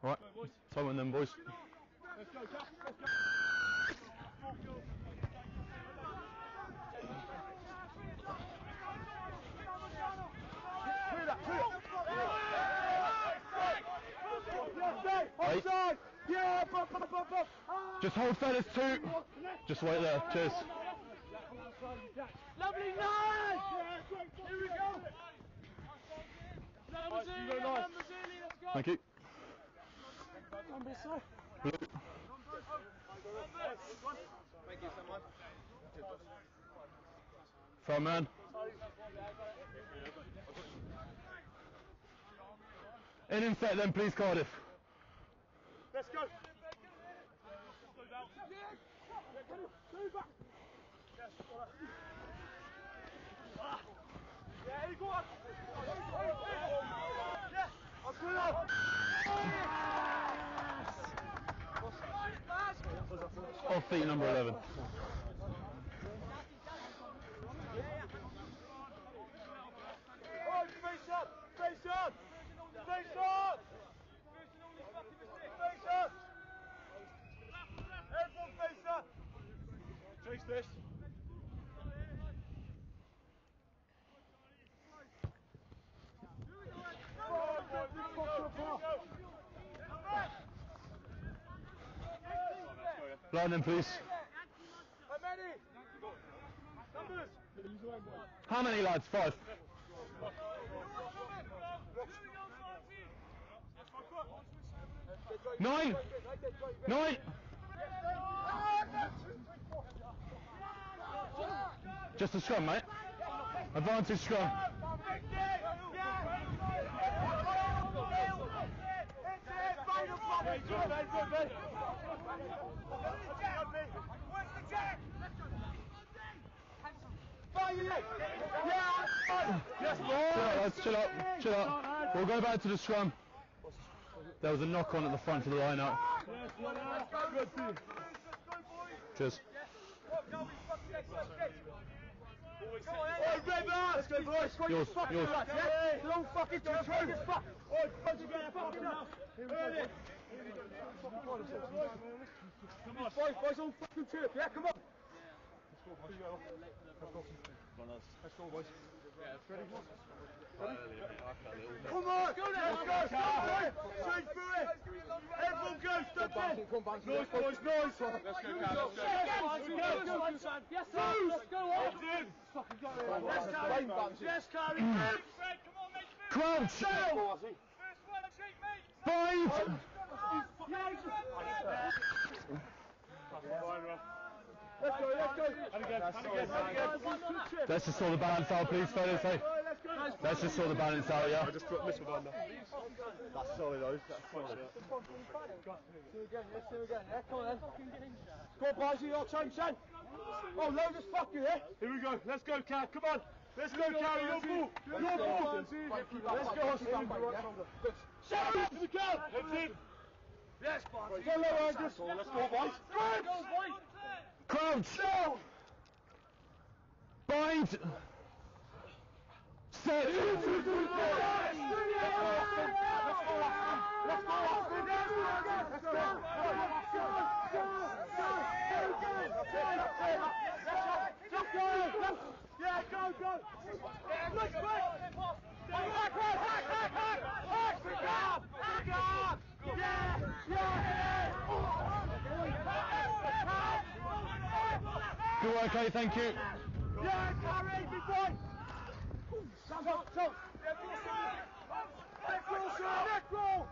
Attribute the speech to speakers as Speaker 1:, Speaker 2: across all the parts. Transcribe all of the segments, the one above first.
Speaker 1: Right, time on them, boys.
Speaker 2: Let's go, Jack. Let's go. Clear that, clear. Offside. Yeah, bop.
Speaker 1: Just hold fellas, 2. Just wait there, cheers.
Speaker 2: Lovely night. Here we go. Let's go.
Speaker 1: Thank you.
Speaker 2: Thank you so much.
Speaker 1: Front man. In set then, please, Cardiff.
Speaker 2: Let's go. Yeah, he got us. Yeah, I'm good up.
Speaker 1: Off feet number 11.
Speaker 2: Oh, face up! Face up! Face up! Face up! Everyone face up! Chase this.
Speaker 1: Line then, please.
Speaker 2: How many? Numbers?
Speaker 1: How many lads? 5. 9. 9. Just a scrum, mate. Advantage scrum.
Speaker 2: Where's the jack? Yes, boys!
Speaker 1: Chill out, lads, chill out. We'll go back to the scrum. There was a knock on at the front of the line out. Cheers.
Speaker 2: Let's go, boys!
Speaker 1: Yours.
Speaker 2: Don't fucking touch me! Come on, boys, all fucking chirp, yeah, come on! Let's go, boys. Let's go, boys. Ready? Come on! Let's go! Straight through it! Everyone go! Stop it! Noise, boys, noise! Let's go, Cal. Yes, sir! Let's go on! Fucking got it! Yes, Carly! Fred, come on, mate!
Speaker 1: Crouch!
Speaker 2: First one, shake, mate!
Speaker 1: Bind!
Speaker 2: Let's go!
Speaker 1: Let's just sort the balance out, please, fellas. Hey. Let's just sort the balance out, yeah?
Speaker 2: I just put missile down there. That's solid, though. That's solid. See again, yeah? Come on, then. Go on, boys, your time, son. Oh, load this fucker here. Here we go. Let's go, Cal. Come on. Let's go, Cal. Your ball. Your ball. Let's go, Good. Shut up. Here we go. Heads in. Yes, boys. Go, Let's go, boys.
Speaker 1: Crouch! Bind! Set!
Speaker 2: Yeah, go! Yeah, look,
Speaker 1: Good work, okay, thank you.
Speaker 2: Yeah, Carrie, big boy! Jump! Neck roll!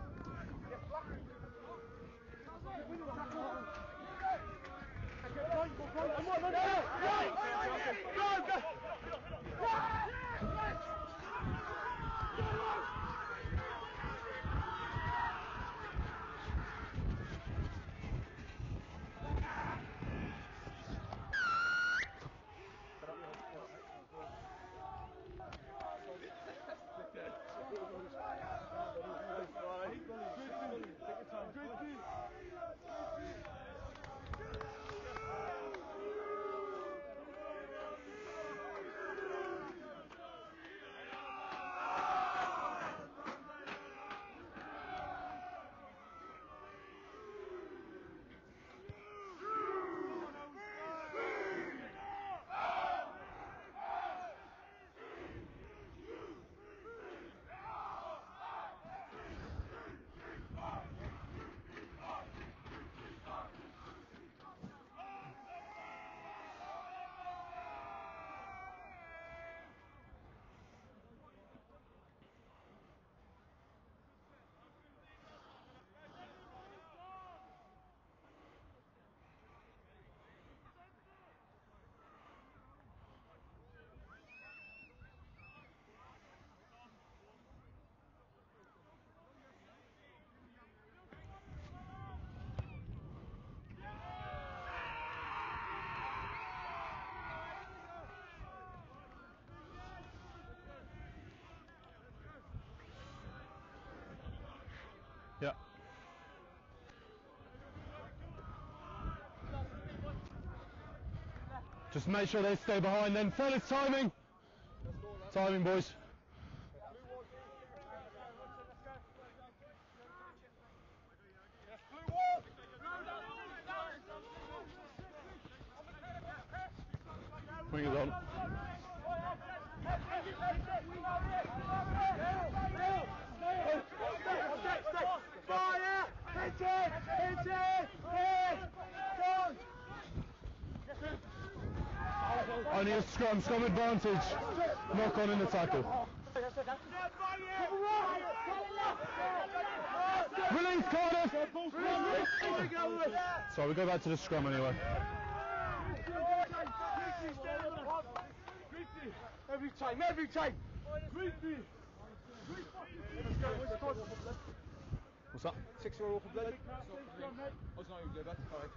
Speaker 1: Yeah. Just make sure they stay behind then. Fellas, timing! Timing, boys. Bring it on.
Speaker 2: Fire! Hit it! Hit it! Hit!
Speaker 1: Only a scrum advantage. Knock on in the tackle. Release, Cardiff! So we go back to the scrum anyway.
Speaker 2: Every time, every time!
Speaker 1: What's that?
Speaker 2: 6 or off blood. I was not even good, that's fine.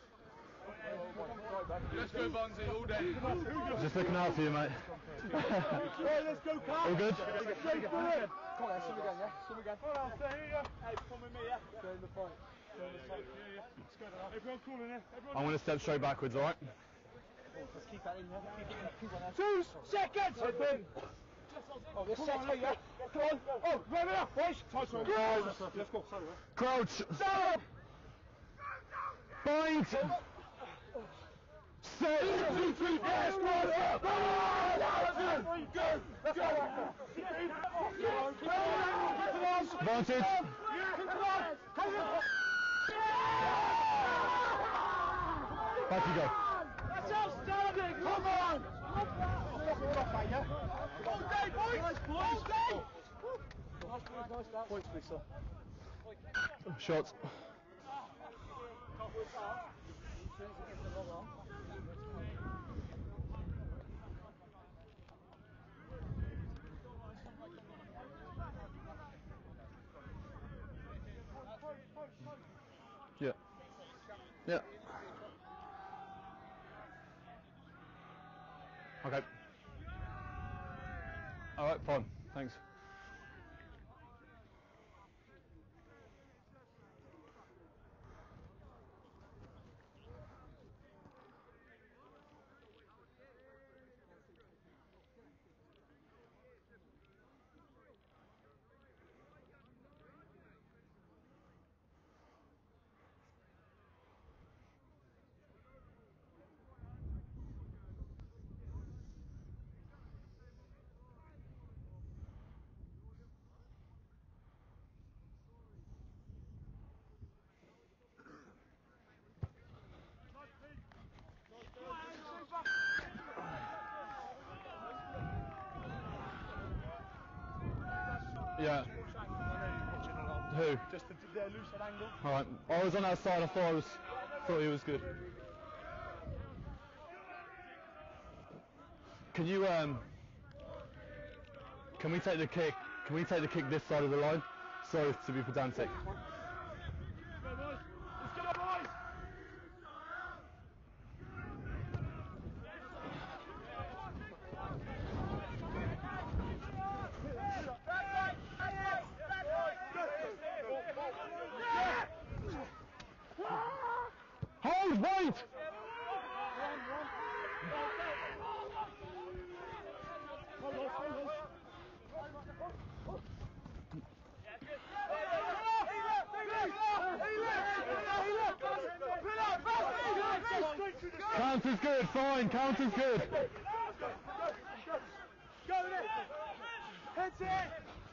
Speaker 2: Let's go Bonzi all day.
Speaker 1: Just looking out for you, mate.
Speaker 2: Let's go, Carl.
Speaker 1: All good?
Speaker 2: Come on, swim again, yeah? Swim again. Hold on, stay here. Hey, come with me, yeah? Go in the fight. Go in the fight. Yeah. Let's go now. Everyone cool in here.
Speaker 1: I'm going to step straight backwards, alright?
Speaker 2: Let's keep that in there. Keep on there. 2 seconds! Open. Oh, this set here, yeah? Come on. Oh, run it up, boys. Let's go.
Speaker 1: Crouch.
Speaker 2: Stop!
Speaker 1: Bind. Set.
Speaker 2: 2, 3, 4, squad!
Speaker 1: Advantage. Back you go.
Speaker 2: That's outstanding! Come on! All day, boys! All day! Nice points, please, sir.
Speaker 1: Shots. Yeah. Yeah. Okay. All right, fine. Thanks. Yeah. Who?
Speaker 2: Just the loose angle.
Speaker 1: All right. I was on that side. I thought he was good. Can you Can we take the kick? Can we take the kick this side of the line? Sorry to be pedantic.
Speaker 2: Let's go, boys!
Speaker 1: Hold, wait! Count is good, fine, count is good.
Speaker 2: Go with it! Hit it!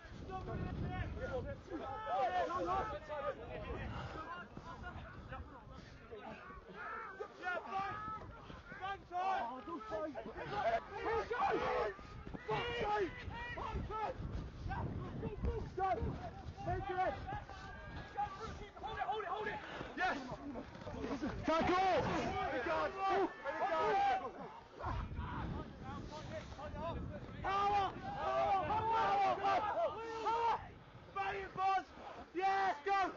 Speaker 2: Yeah, fight! Run time! Oh, don't fight! Go! Take it! Hold it! Yes!
Speaker 1: Tackle!
Speaker 2: Power! Bang it, boss! Yes, go!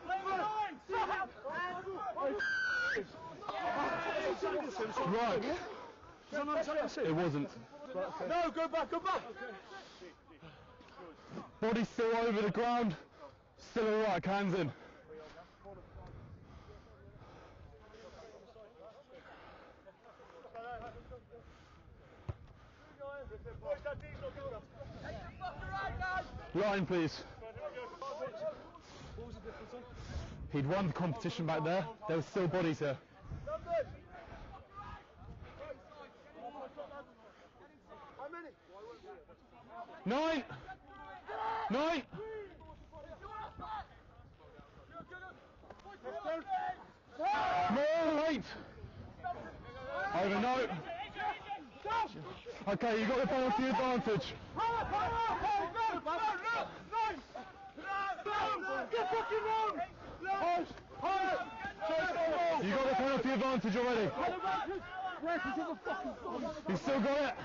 Speaker 1: Right. It wasn't.
Speaker 2: No, go back!
Speaker 1: Body still over the ground. Still alright, hands in. Line, please. He'd won the competition back there. There were still bodies here.
Speaker 2: How many?
Speaker 1: 9! 9! More late! Over, no. Okay, you got the penalty advantage. You got the penalty advantage already. You still got it.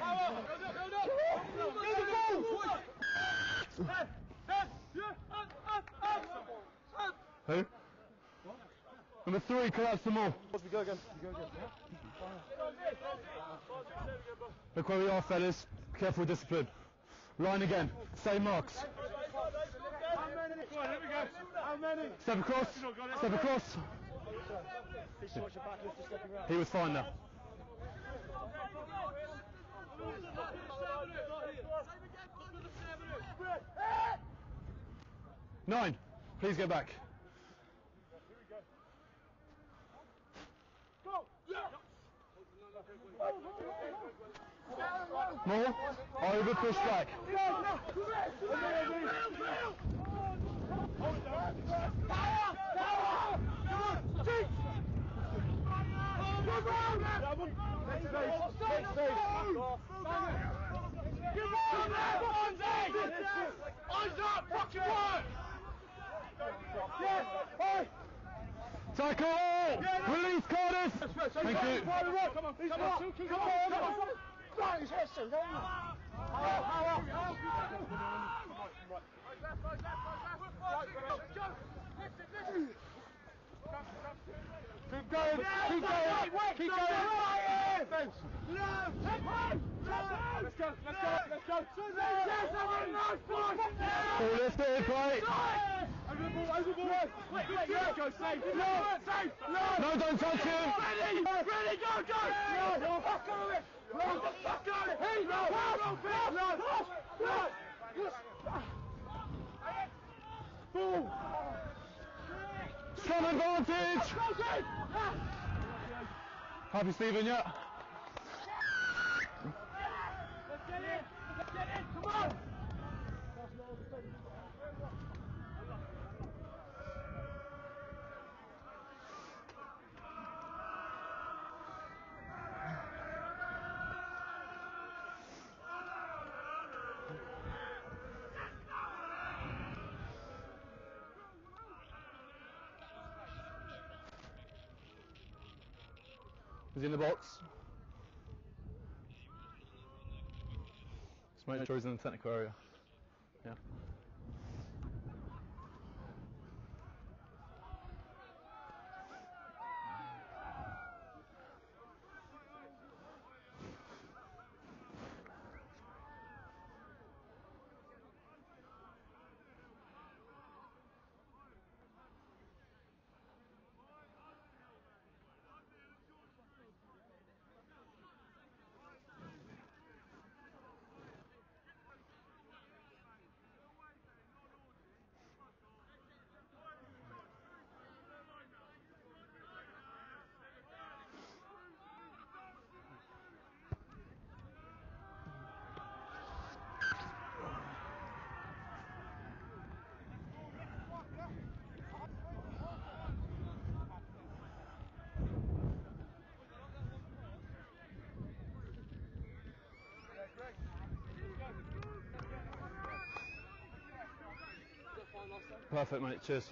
Speaker 1: Who? Number 3, collapse them all.
Speaker 2: We go again.
Speaker 1: Look where we are, fellas. Careful discipline. Line again. Same marks.
Speaker 2: How many?
Speaker 1: Step across. Step across. He was fine now. 9. Please get back. More. Over, push back. Tackle! Release Cardiff! Thank you.
Speaker 2: Come on. Right, his head soon, don't you? Keep going! Let's go!
Speaker 1: All lifted, right?
Speaker 2: Overboard! Go, safe!
Speaker 1: No, don't touch him!
Speaker 2: Ready, go! Fuck on it! Hey, no! Boom!
Speaker 1: Scrum advantage! Happy, Stephen, yeah?
Speaker 2: Let's get in! Come on!
Speaker 1: Is he in the box? Just make sure he's in the technical area. Yeah. Perfect, mate. Cheers.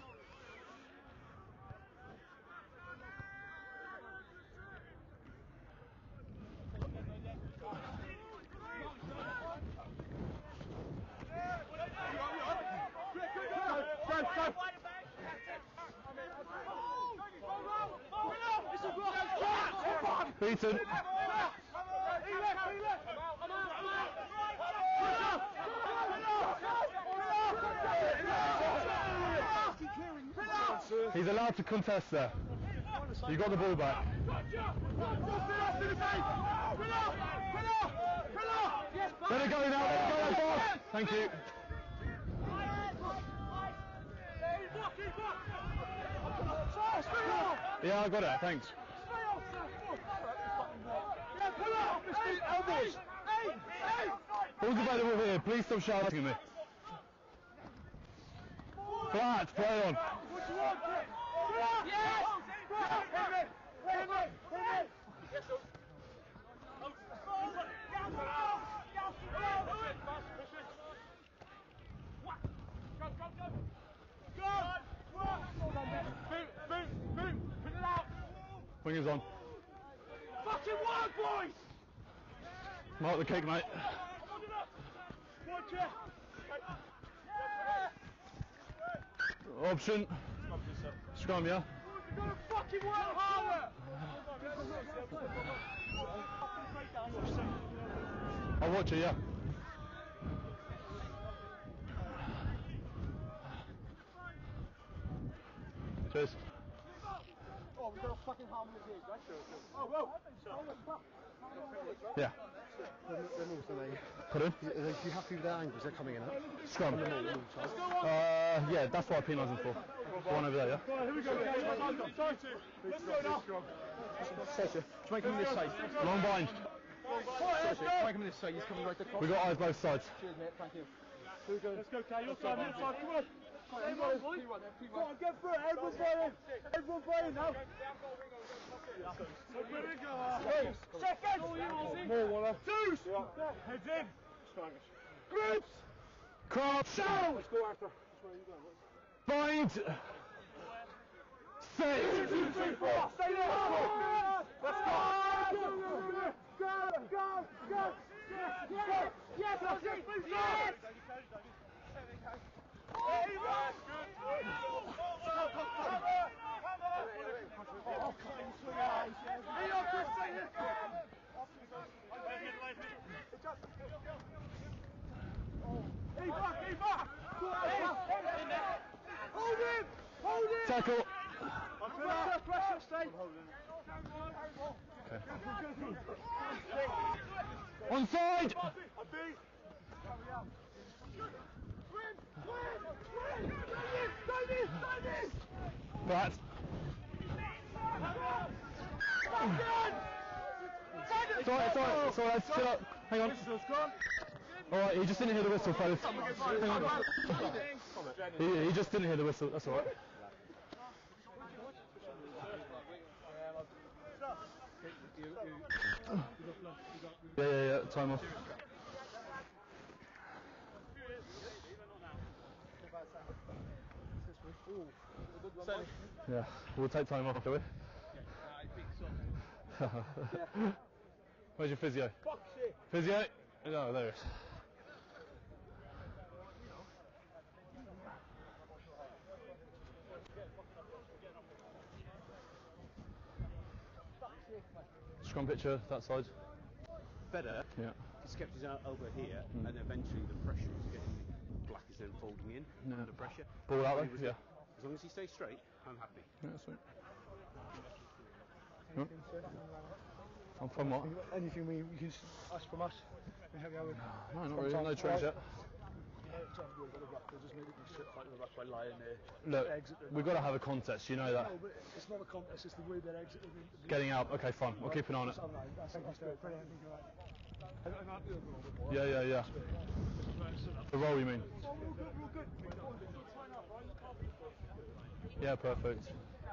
Speaker 1: Beaten. He's allowed to contest there. You got the ball back.
Speaker 2: Yes,
Speaker 1: Let it go now, let it go, boss! Thank you. Yeah, I got it, thanks. Ball's available here, please stop shouting at me. Flat, play on. Wingers on.
Speaker 2: Fucking work, boys!
Speaker 1: Mark the kick, mate. Option. Scrum, yeah?
Speaker 2: You've got to fucking work harder!
Speaker 1: I'll watch it, yeah. Cheers.
Speaker 2: Oh, we've got a fucking harmony here, right? Oh, whoa!
Speaker 1: Yeah.
Speaker 3: They're moves, are they?
Speaker 1: Pardon?
Speaker 3: Are you happy with their angles? They're coming in up.
Speaker 1: Scrum. Yeah, that's what I penalised them for. The one over there, yeah?
Speaker 2: Here we go, let's go now!
Speaker 3: Sergio, make him this side.
Speaker 1: Long bind.
Speaker 3: Sergio, make him this side. He's coming right across.
Speaker 1: We got eyes both sides.
Speaker 3: Cheers, mate. Thank you. Here we go.
Speaker 2: Let's go, Kay, your side, come on! Come on, get through it, everyone playing! Everyone playing now! Here we go! Seconds! More, Waller. Twos! Heads in! Groups!
Speaker 1: Crop!
Speaker 2: Shout! Let's go, Arthur.
Speaker 1: Bind! Set!
Speaker 2: 1, 2, 3, 4! Stay there! Let's go! Go! Go! Go! Yes! Yes! Yes! Hold him! Hold him!
Speaker 1: Tackle!
Speaker 2: Pressure, stay!
Speaker 1: Onside! Flat. Sorry, chill up. Hang on. Alright, he just didn't hear the whistle, fellas. Hang on. He just didn't hear the whistle, that's alright. Yeah, time off. Yeah, we'll take time off, shall we? Where's your physio? Physio? No, there it is. Scrum picture, that side.
Speaker 4: Better.
Speaker 1: Yeah.
Speaker 4: He's kept his elbow here, and eventually the pressure is getting black is then folding in under pressure.
Speaker 1: Ball out there? Yeah.
Speaker 4: As long as he stays straight, I'm happy.
Speaker 1: Yeah, sweet. I'm from what?
Speaker 3: Anything you can ask from us? We have you
Speaker 1: No, not really. No trends yet. Look, we've got to have a contest, you know that.
Speaker 3: No, but it's not a contest, it's the way they're exiting.
Speaker 1: Getting out, okay, fine. We'll keep an eye on it. Yeah. The roll, you mean? Yeah, perfect.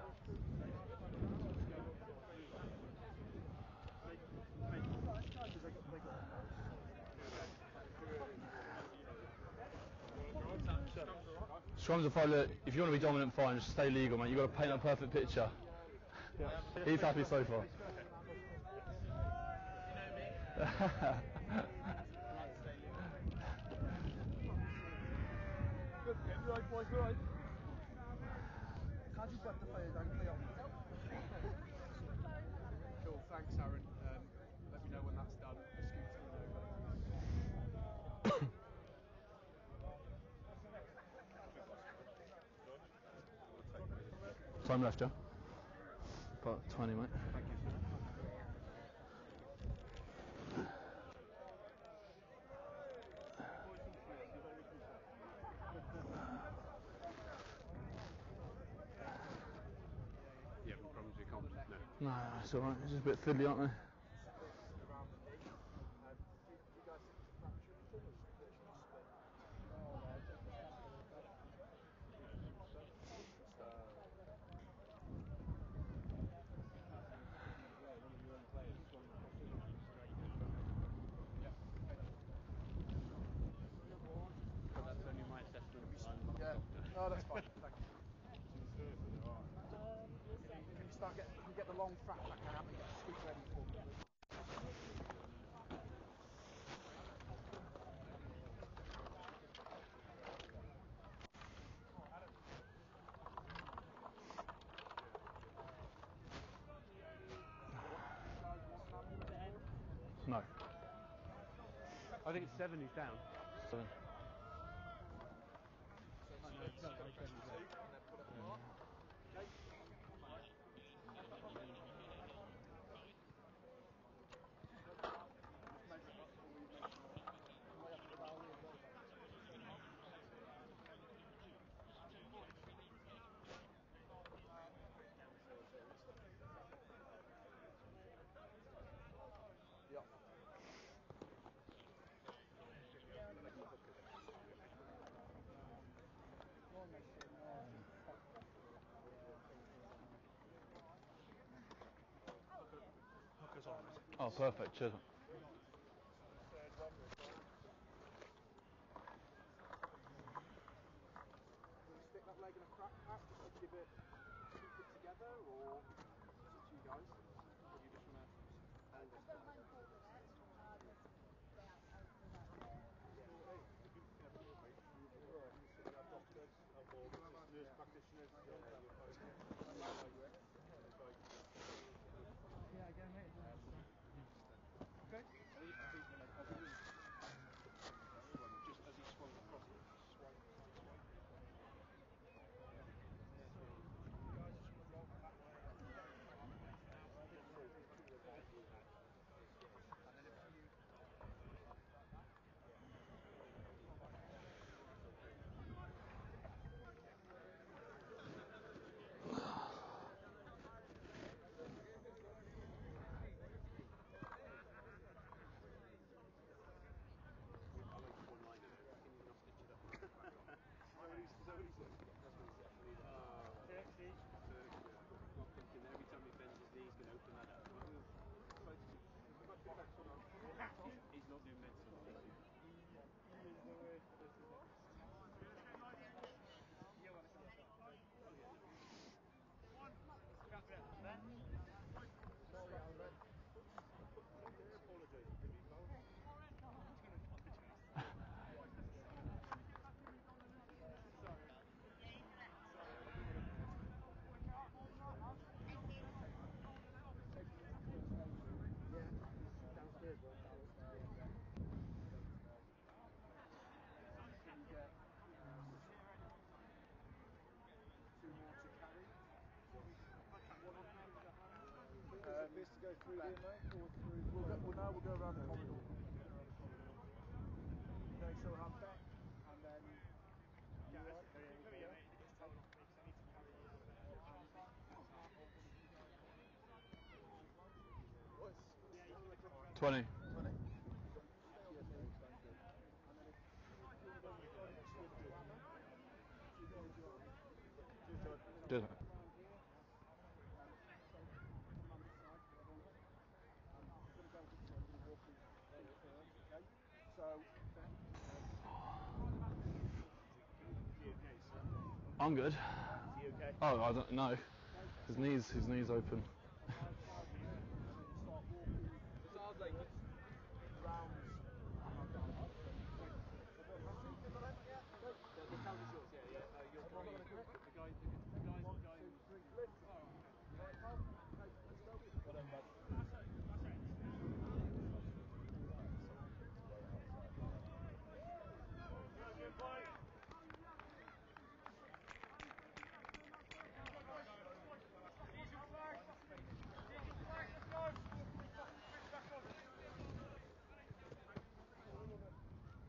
Speaker 1: Scrums are fine. Look, if you want to be dominant, fine. Just stay legal, mate. You've got to paint a perfect picture. He's happy so far.
Speaker 5: Cool, thanks Aaron. Let me know when that's done.
Speaker 1: Time left, yeah? About 20, mate.
Speaker 5: Thank you.
Speaker 1: No, it's alright. It's just a bit fiddly, aren't they?
Speaker 5: around the knee. Do you guys think it's a fracture or anything, or just a bit of spin?
Speaker 4: But that's only my assessment. I'm not a doctor.
Speaker 5: No, that's fine. Thank you. Can you start can you get the long fat back out and get the scoop ready for me, please?
Speaker 1: No.
Speaker 4: I think it's 7 who's down.
Speaker 1: So,
Speaker 5: Yeah.
Speaker 1: oh, perfect. Cheers.
Speaker 5: Can you stick that leg in a crack pack just to give it, keep it together, or it's up to you guys? Or do you just want to end this? Nurse practitioners. Okay. Just as he swung across it, swipe.
Speaker 4: Not thinking that every time he bends his knee, he's going to open that up. He's not doing medicine.
Speaker 5: Downstairs, right? Can you get 2 more to carry? One on hand, is that right? This to go through here, mate, or through? We'll go around the corridor. Okay, so we'll have Beck, and then you right?
Speaker 1: 20. Did it? I'm good. Oh, I don't know. His knees open.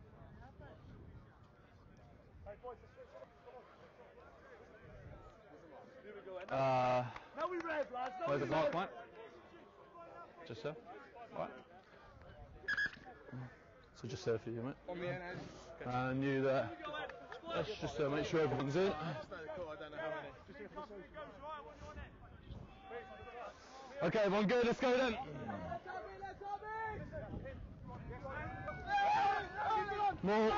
Speaker 5: Hey boys, let's switch it up. Come on.
Speaker 2: Now we rev, lads. Now
Speaker 1: Where's
Speaker 2: we
Speaker 1: the mark,
Speaker 2: rev.
Speaker 1: mate? Just so. Alright. So just so for you, mate.
Speaker 3: On the end.
Speaker 1: And you there. Let's just make sure everything's in.
Speaker 3: I don't know how many.
Speaker 1: Okay, everyone good, let's go then. More.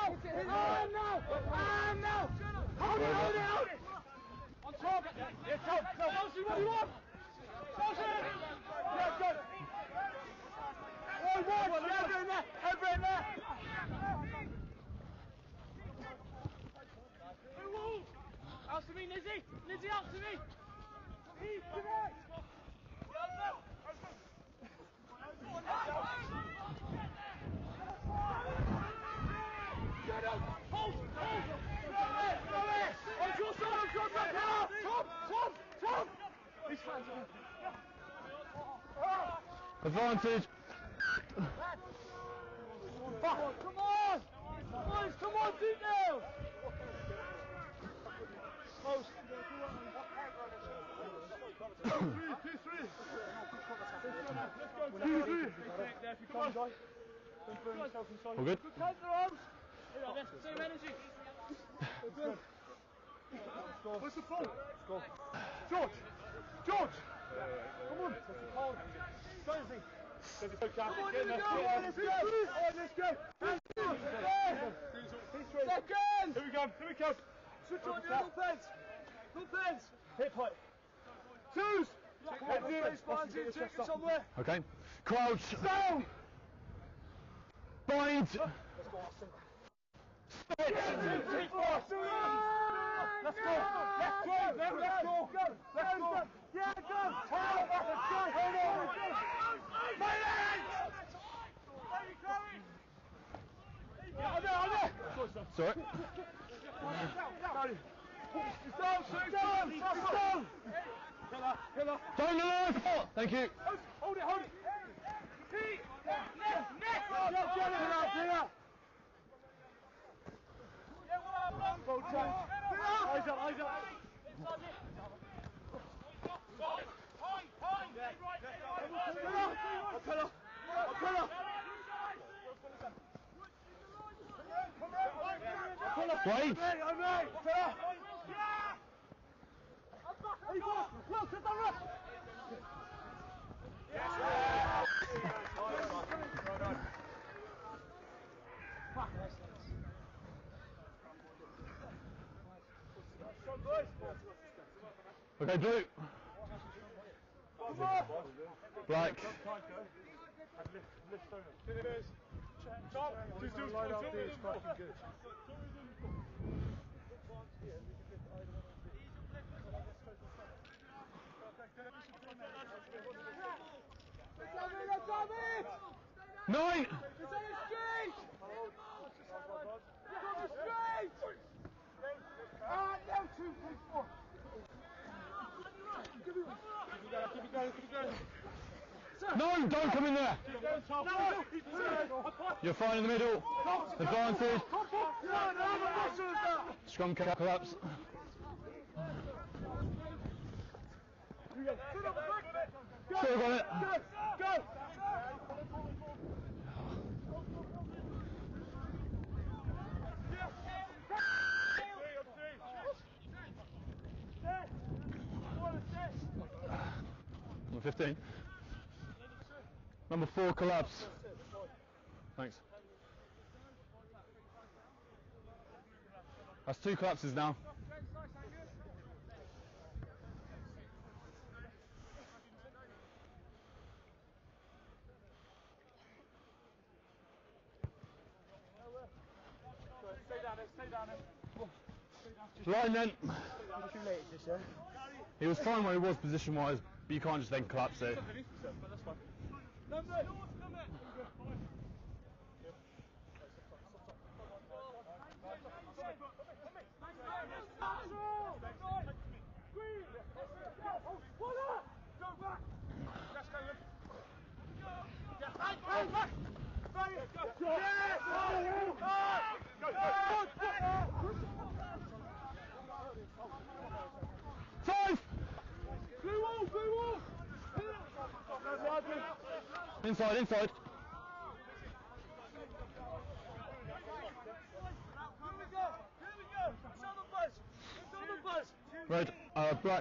Speaker 2: Hold it. On target. Yeah, go. Chelsea, what do you want? Chelsea. Yeah, go. One. Over in there. Out to me, Nizzy. Nizzy, out to me. Hold. On your side, Tom. His hands up.
Speaker 1: Advantage.
Speaker 2: Come on! Boys, come on, details! Post. 2-3. Let's go, 2-3. Come on, guys. Don't burn yourself inside.
Speaker 1: All good?
Speaker 2: Good counter, Rose. Same energy. Where's the phone? George! Come on! Thursday! Come on, let's go! Second! Here we go! Switch on your little pens! Hip height! Twos! Somewhere!
Speaker 1: Okay. Crouch.
Speaker 2: Down!
Speaker 1: Bind.
Speaker 2: Let's go! Yeah, go! My legs!
Speaker 1: Sorry. Don't know. Thank you.
Speaker 2: Hold it. Eyes up.
Speaker 1: Wait. Okay, blue. Black. Nine. No, don't come in there. You're fine in the middle. Advantage. Scrum collapse. Still got it.
Speaker 2: Go!
Speaker 1: Number 15. Number 4 collapse. Thanks. That's 2 collapses now.
Speaker 2: Stay down there.
Speaker 1: Line then.
Speaker 2: Too late, this, yeah?
Speaker 1: He was fine where he was position-wise, but you can't just then collapse it. Inside, inside. Red, black.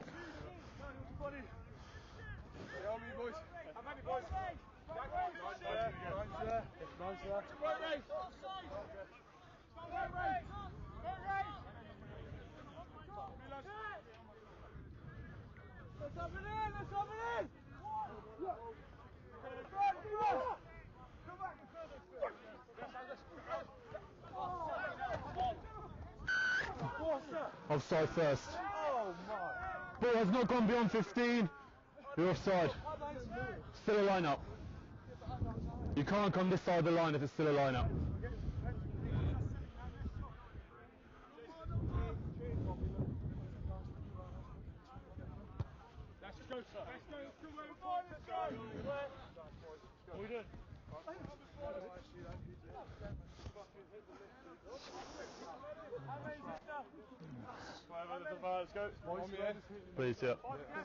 Speaker 1: Offside first. Ball has not gone beyond 15. You're offside. Still a line-up. You can't come this side of the line if it's still a line-up.
Speaker 2: Let's go, sir. Let's go. Let's go. What are we doing? Let's go.
Speaker 1: Please, yeah.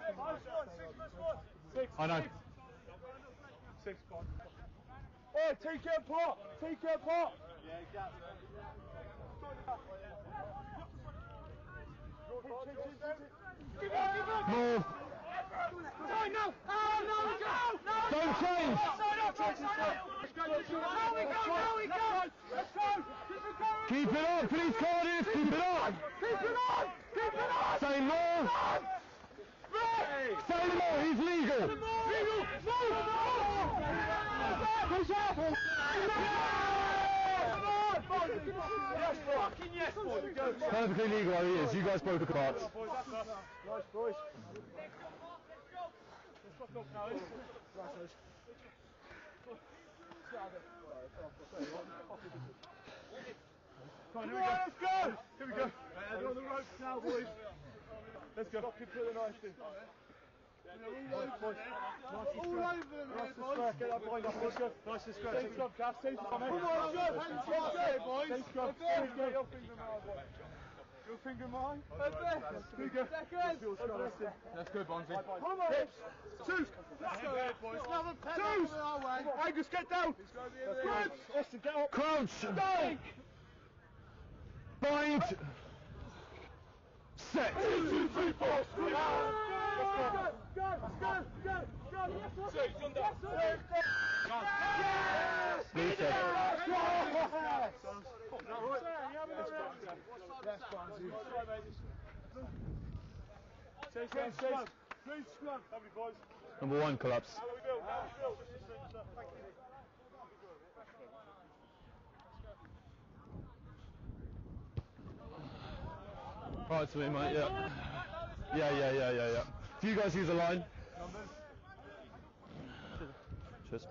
Speaker 2: 6.
Speaker 1: I know.
Speaker 2: 6. Oh, take your pot. Take your pot. Yeah, gap.
Speaker 1: Move.
Speaker 2: No. Oh, no, go.
Speaker 1: Don't change.
Speaker 2: Let's go.
Speaker 1: Keep it up, please, Cardiff. Keep it up.
Speaker 2: Keep it on.
Speaker 1: Say more. Say more. He's legal. Perfectly legal, he is. You guys broke the cards.
Speaker 2: Nice, boys. Come on, let's go! Here we go. We're on the ropes now, boys. Let's go. Fucking put it nicely. All over them, nice to scratch. Get that blind up. Let's go. Nice to scratch. Safe scrub, Gav. Safe scrub. Come on, go. Hands up there, boys. Safe scrub. Get your finger mine, boy. Your finger mine. Here we go. Let's go, Bonzi. Come on. Hips. Two. Let's go, boys. Two. Angus, get down. Good. Austin, get up.
Speaker 1: Crouch.
Speaker 2: Down.
Speaker 1: Bind. Set.
Speaker 2: 2, 3, 4. Go.
Speaker 1: Reset. Number 1 collapse. Right to me, mate, yeah. Yeah. Do you guys use a line? Cheers.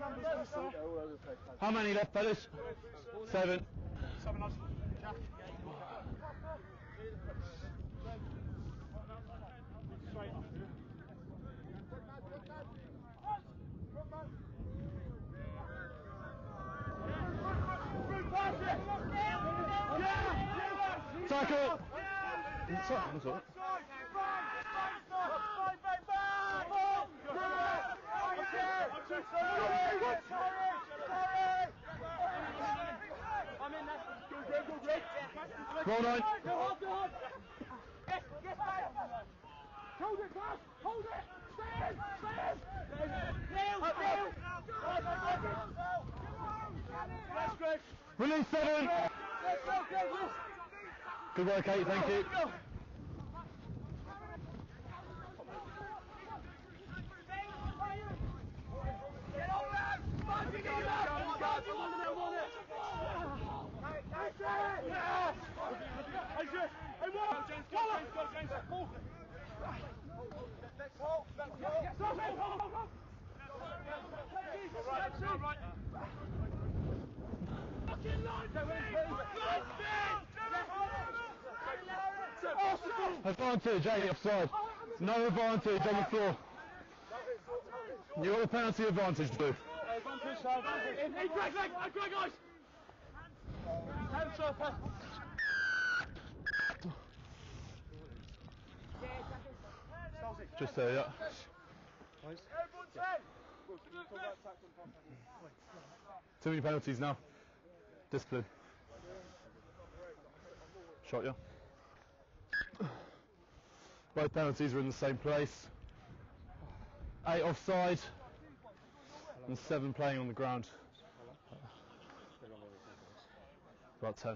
Speaker 1: How many left, fellas? 7. Tackle! That's all right. Roll 9.
Speaker 2: Hold it, guys! Hold it! Stand!
Speaker 1: Release 7. Good work, 8, thank you. Advantage, 8 offside. No advantage on the floor. You got the penalty advantage, dude. Just there, yeah.
Speaker 5: Wilson, you talk about tackle and pass.
Speaker 1: Too many penalties now. Discipline. Shot, yeah. Both penalties were in the same place. 8 offside and 7 playing on the ground. About 10.
Speaker 5: What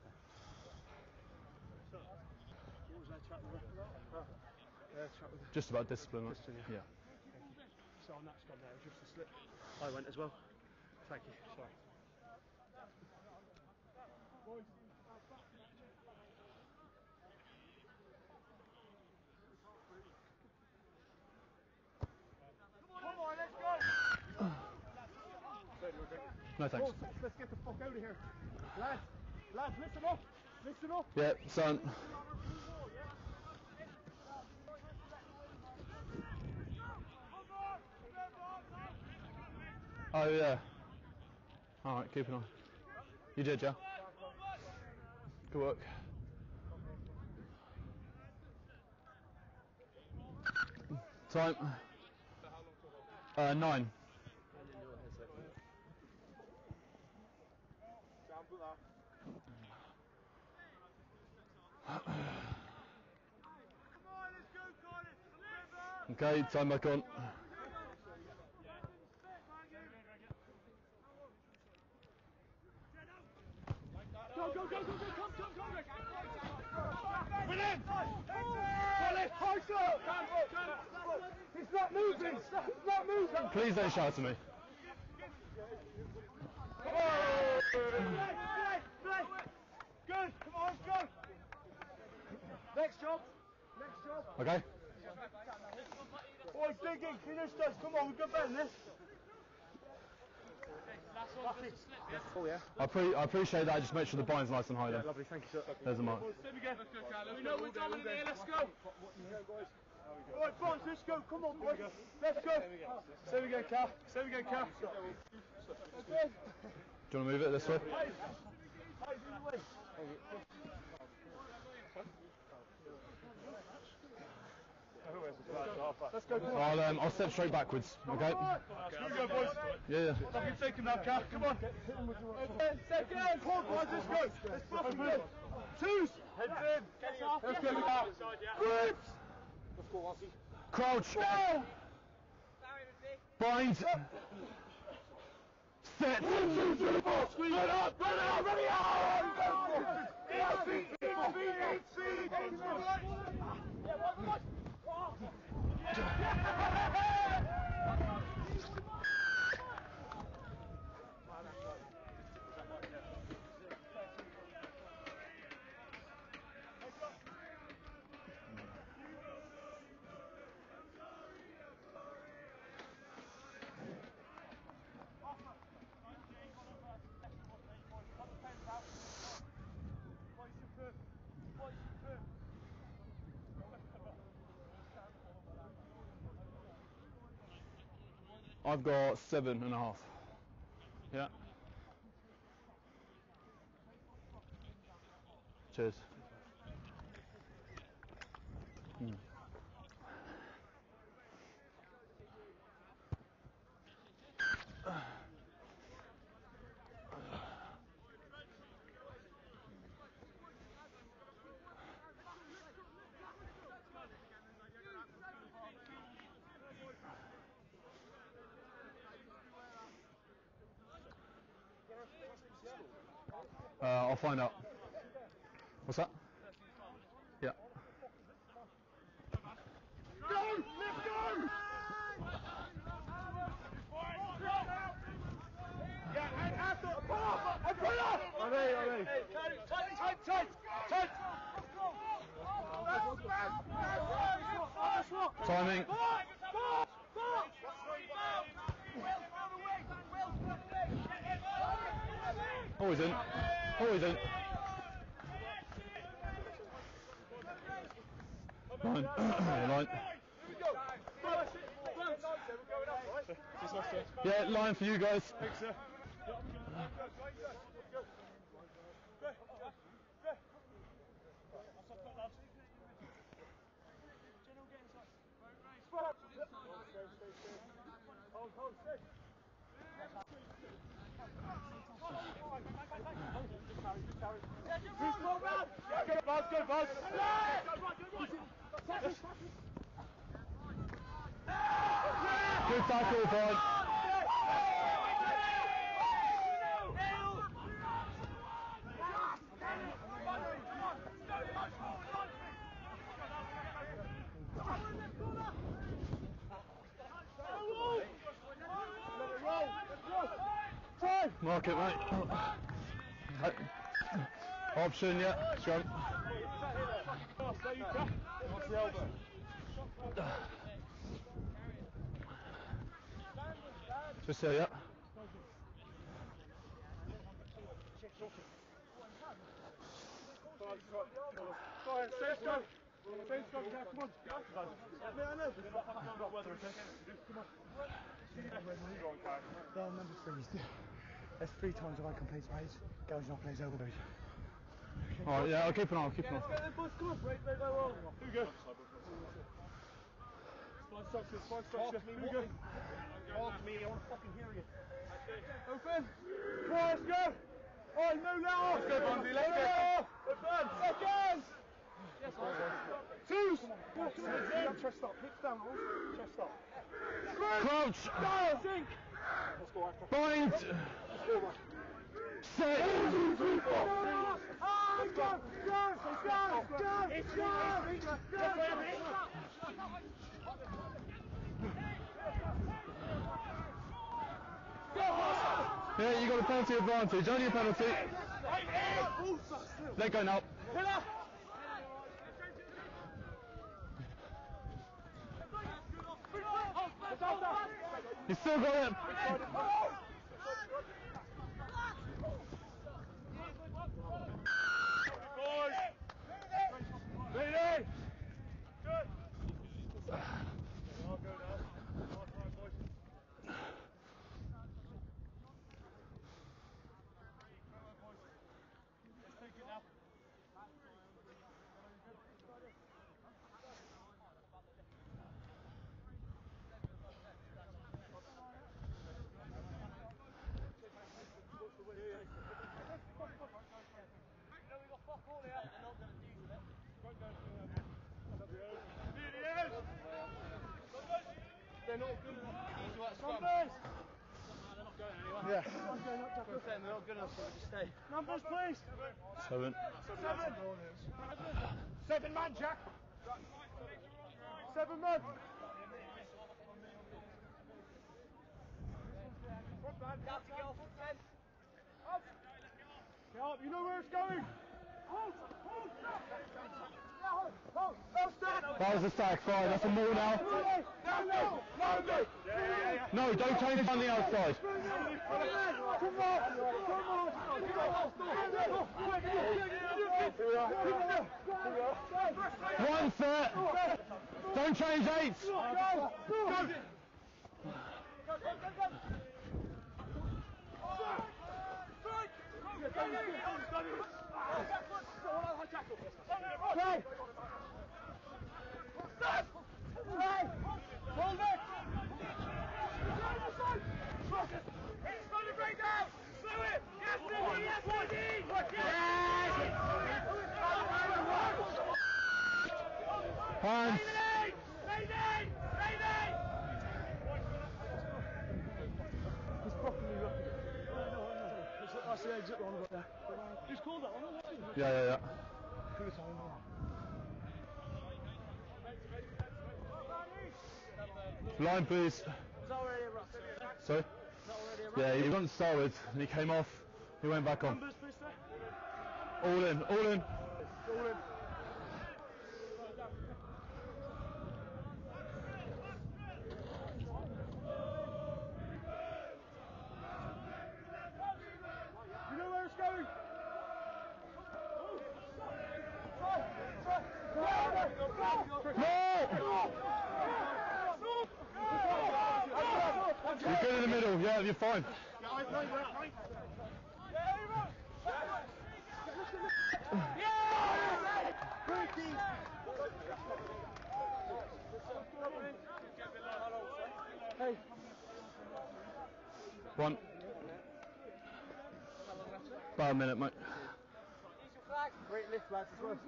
Speaker 5: was that chat with her?
Speaker 1: Just about discipline. Yeah.
Speaker 5: So on that squad there, just a slip. I went as well. Thank you. Sorry. Come on, let's go.
Speaker 1: No thanks.
Speaker 5: Let's get the fuck out of here. Lads, listen up. Listen up.
Speaker 1: Yeah, son. Oh yeah. Alright, keep an eye. You did, yeah? Good work. Time. 9. Okay, time back on.
Speaker 5: Go, come. Brilliant! Colin, he's not moving! He's not moving!
Speaker 1: Please don't shout at me.
Speaker 5: Good, come on, go! Next job.
Speaker 1: Okay?
Speaker 5: Boys, digging, finish this, come on, we've got better than this. Oh yeah.
Speaker 1: I appreciate that. Just make sure the bind's nice and high then.
Speaker 5: Lovely, thank you, sir.
Speaker 1: There's a mark.
Speaker 5: We know we're dominating, let's go! Alright, boys, let's go, come on, boys. Let's go! Say we again, Cal.
Speaker 1: Do you want to move it this way?
Speaker 5: Let's go, come on.
Speaker 1: I'll step straight backwards. Okay?
Speaker 5: Here we go, boys.
Speaker 1: Yeah.
Speaker 5: Fucking take him now, Cal. Come on. Second. Come on, boys. Let's go. Let's fucking go. Twos. Heads in. Let's go, Cal. Grips. Let's go, Aussie.
Speaker 1: Crouch. Bind. Set.
Speaker 5: 1, 2, 3, 4. Squeeze. Run up. Ready out. Feet.
Speaker 1: I've got 7.5. Yeah. Cheers. I'll find out. What's that? Yeah.
Speaker 5: Go! Let's go! Yeah, and after a pass! And pull up! Allez. Tight!
Speaker 1: Timing. Always in. Line. Line. Yeah, line for you guys.
Speaker 5: Thanks, sir. Hold. Who's ball round? Yeah, go Buzz, go Buzz.
Speaker 1: Good tackle, Bud. Mark it, mate. Option, yeah. Jump.
Speaker 5: What's the elbow?
Speaker 1: Just there, yeah.
Speaker 5: Go ahead, Saints go. Saints go, Jack, come on. I know. Weather, okay? Come on.
Speaker 2: Number 3. That's 3 times if I can play space. Goes not plays over.
Speaker 1: Alright, yeah, I'll keep an eye, I'll keep an eye.
Speaker 5: Let's go then, boys. Come on. Break, break, break, roll. Who go? Spine structure, spine structure. Who go?
Speaker 4: Talk to me, I want to fucking hear you.
Speaker 5: Open. Come on, let's go. Oh, no, let off. Let's go, Bundy, let's go. Open. Seconds. Yes, twos. Chest up, hips down, chest up.
Speaker 1: Crouch.
Speaker 5: Down, sink. Let's go, Actor.
Speaker 1: Bind.
Speaker 5: Let's go, man.
Speaker 1: Set. Yeah, you got a penalty advantage. Only a penalty. Let go now. You still got it.
Speaker 5: Ready? Good. They're not good enough. Numbers! They're not going anywhere. Yeah. They're not good enough, so just stay. Numbers, please!
Speaker 1: 7.
Speaker 5: 7 man, Jack! 7 men! Get up, you know where it's going! Hold! Hold! Hold!
Speaker 1: That was a sack, fine. That's a maul now. No, don't change it on the outside. One set. Don't change 8s.
Speaker 5: Hold it! It's going to break down! Slow it! Yes, Woody! Yes, Woody!
Speaker 1: Hands.
Speaker 5: He's properly looking at it. That's the exit one right there. Who's called that one?
Speaker 1: Yeah. Line, please.
Speaker 5: Was that already a rush?
Speaker 1: Sorry?
Speaker 5: Was that already a rush?
Speaker 1: Yeah, he wasn't started, and he came off. He went back on.
Speaker 5: Numbers, please, sir.
Speaker 1: All in, all in.
Speaker 5: All in. You know where it's going?
Speaker 1: You're good in the middle, yeah, you're fine.
Speaker 5: Hey.
Speaker 1: One. About a minute, mate.
Speaker 2: lads as well.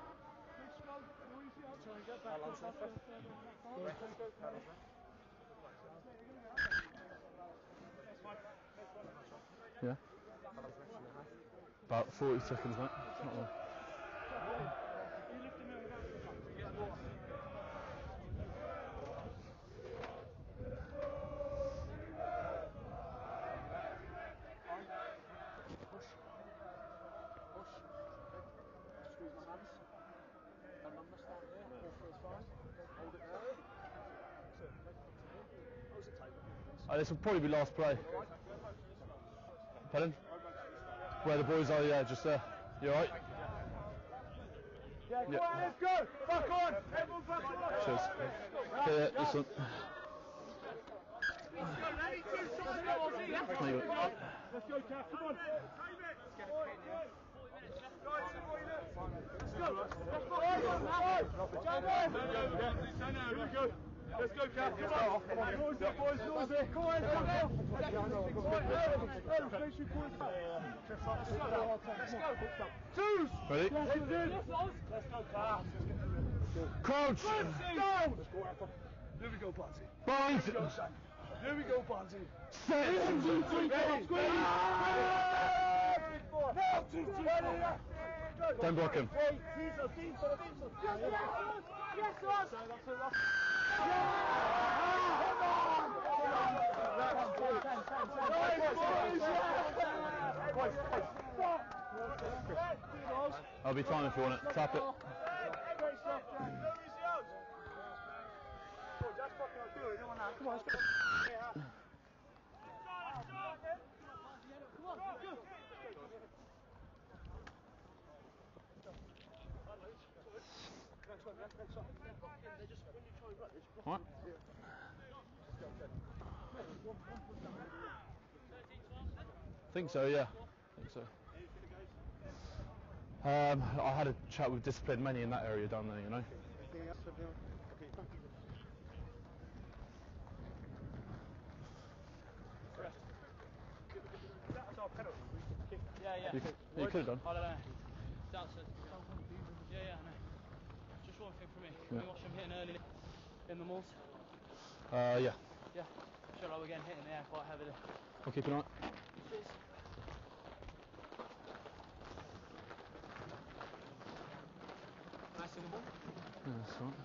Speaker 1: Yeah. About 40 seconds, mate. Not long.
Speaker 2: Squeeze my hands. And I'm gonna stand there. All feels fine. Hold it there. How's it take?
Speaker 1: This will probably be last play. Pardon? Where the boys are, yeah, just there. You alright?
Speaker 2: Yeah, go on, let's go! Back on! Everyone back on!
Speaker 1: Cheers. Yeah, this one. There you go.
Speaker 2: Let's go, Cass, come on! Let's go! Here we go! Let's go, Cass, come on! Noise up, boys, noise it! Come on, come on! Let's go! Twos!
Speaker 1: Ready?
Speaker 2: Let's go, Cass!
Speaker 1: Crouch!
Speaker 2: Down! Here we go, Barty.
Speaker 1: Bind!
Speaker 2: Here we go, Barty.
Speaker 1: Set! Don't block him. I'll be time if you want it. Tap it.
Speaker 2: Come on,
Speaker 1: What? I think so, yeah. I think so. I had a chat with discipline many in that area down there, you know.
Speaker 6: Yeah.
Speaker 1: You could have done.
Speaker 6: I don't know. That's it. Yeah, I know. Just one thing for me. Can we watch them hitting early in the malls?
Speaker 1: Yeah.
Speaker 6: Yeah. Feel like we're getting hit in the air quite heavily.
Speaker 1: I'll keep an eye.
Speaker 6: Cheers. Nice in the ball.
Speaker 1: Yeah, that's right.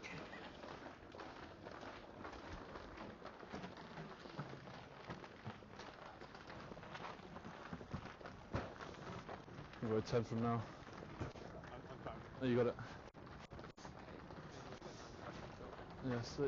Speaker 1: We'll go 10 from now. Oh, you got it. Yeah, sweet.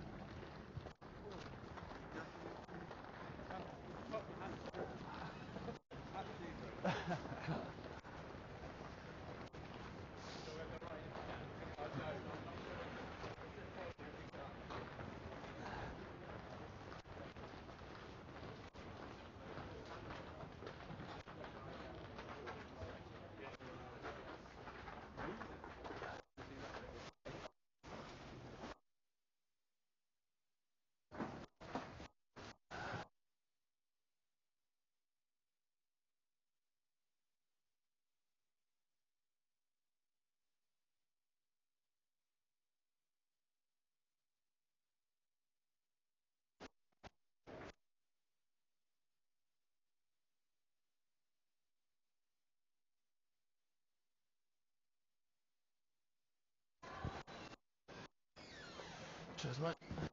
Speaker 1: Cheers, mate.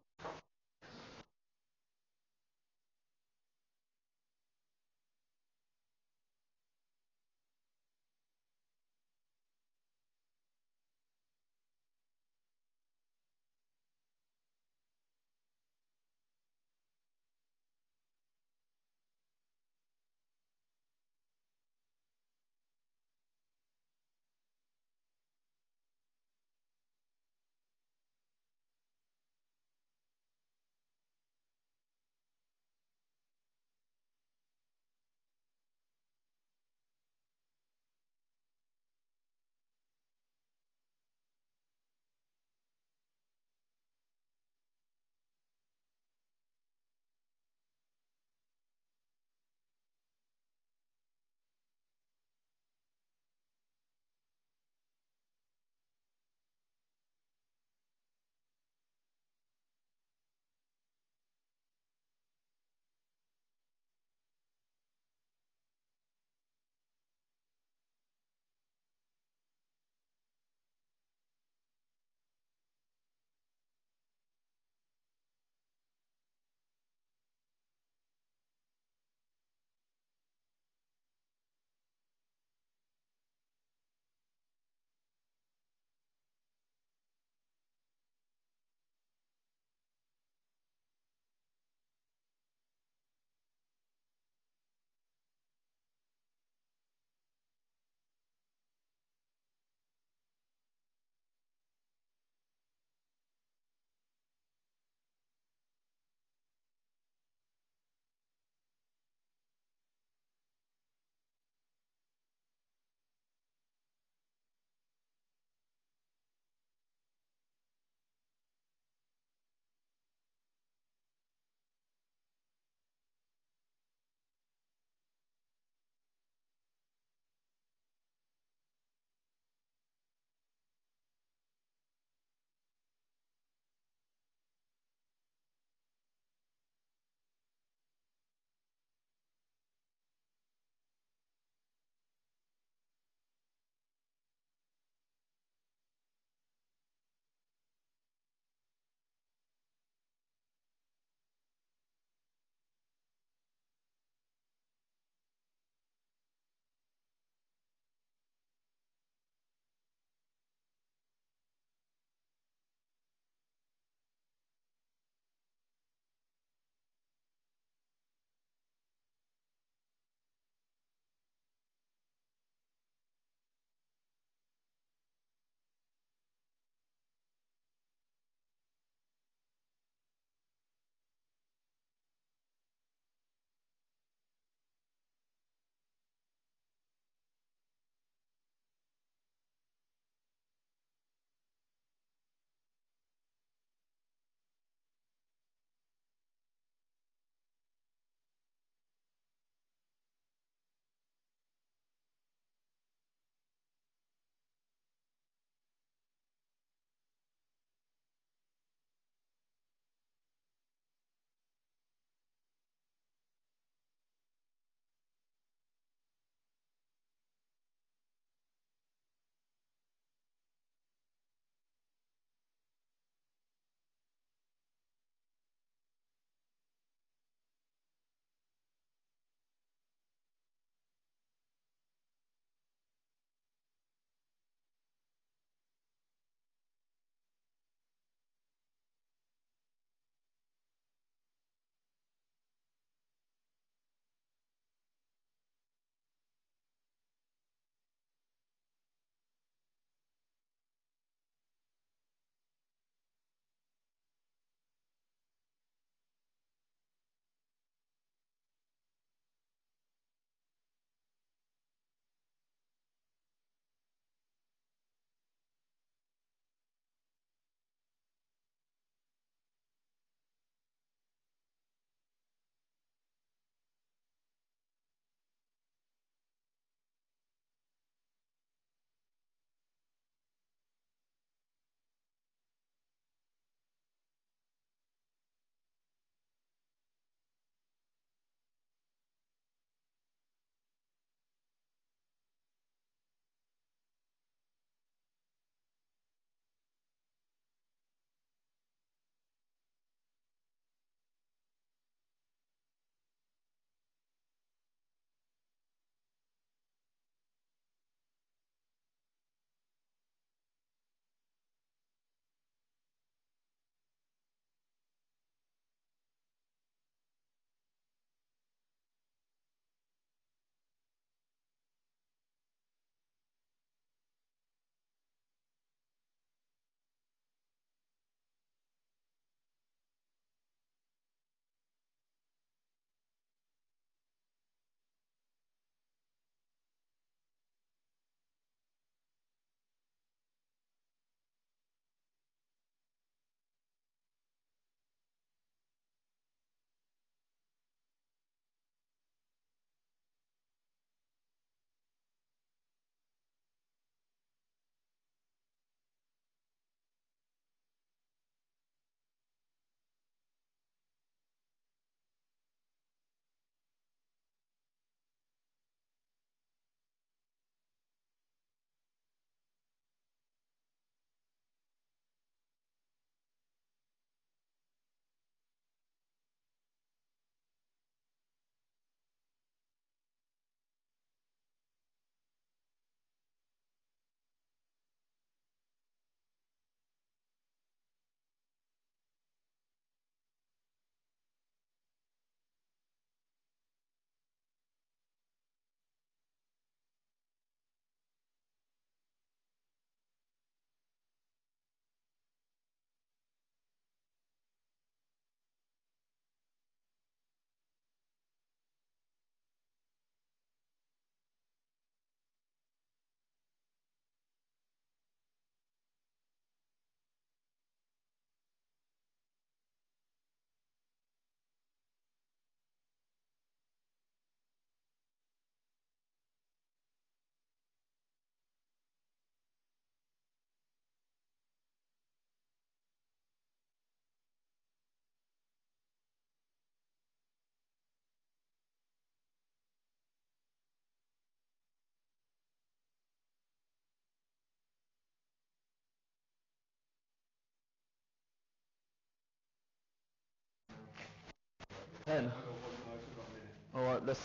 Speaker 1: 10. Alright, let's...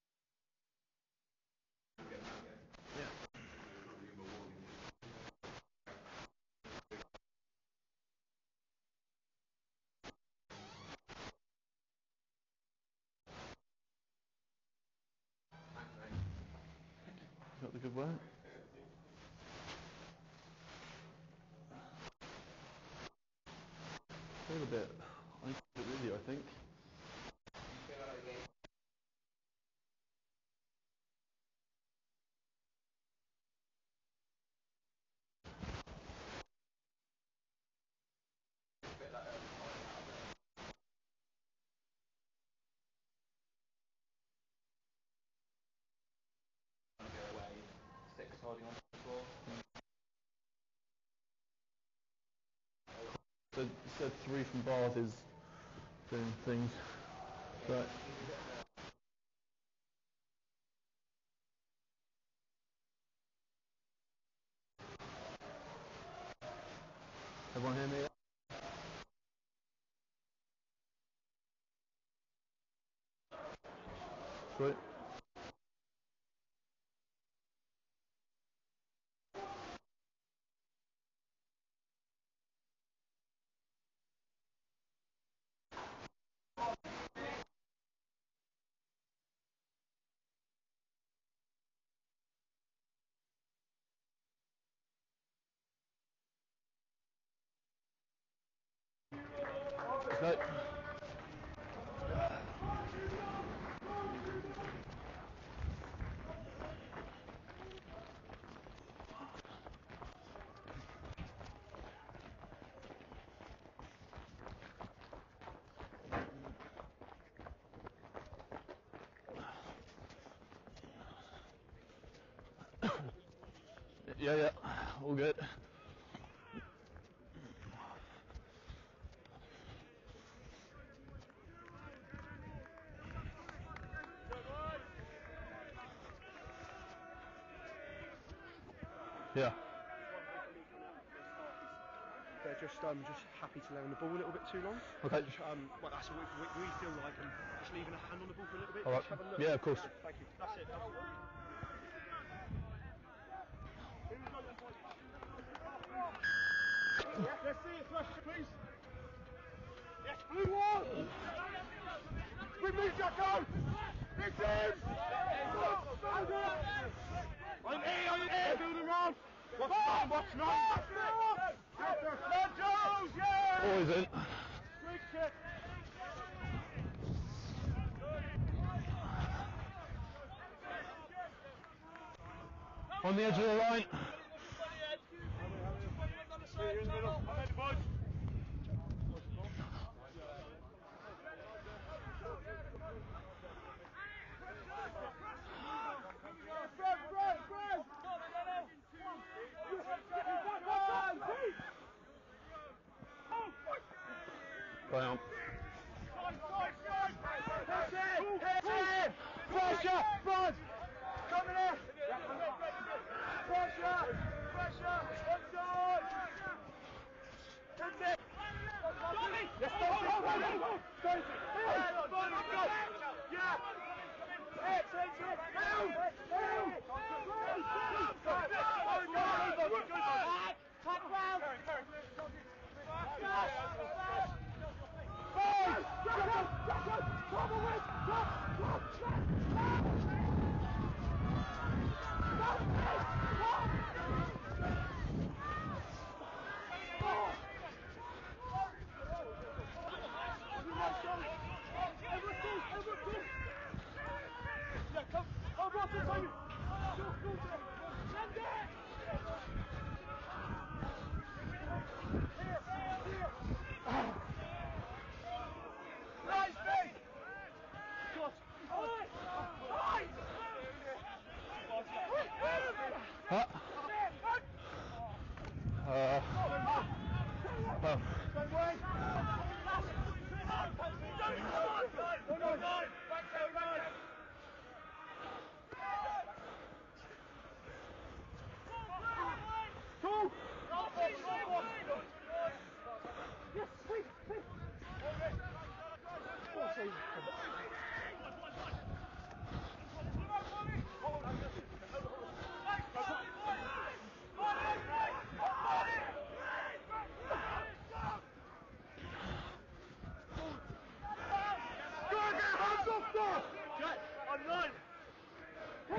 Speaker 1: Got the good work. Feel a bit with you, I think. So you said 3 from bars is doing things. Right. Everyone hear me? Sweet. Right. Yeah, all good. Yeah.
Speaker 5: They're just happy to lay on the ball a little bit too long.
Speaker 1: Okay.
Speaker 5: Well, that's what we feel like. Just leaving a hand on the ball for a little bit.
Speaker 1: All right.
Speaker 5: Just have a look.
Speaker 1: Yeah, of course.
Speaker 5: Thank you. That's it. Let's see it, Flash, please. Yes, blue one. We move, Jacko. It's in. I'm here. Build him on. What's nine? Jones, yeah.
Speaker 1: Boys in.
Speaker 5: Quick kick.
Speaker 1: On the edge of the line. Going on.
Speaker 5: Pressure! Buzz! Coming in! Pressure! Pressure! Onside! That's it! Yes, yeah! Hey, change it! Back round!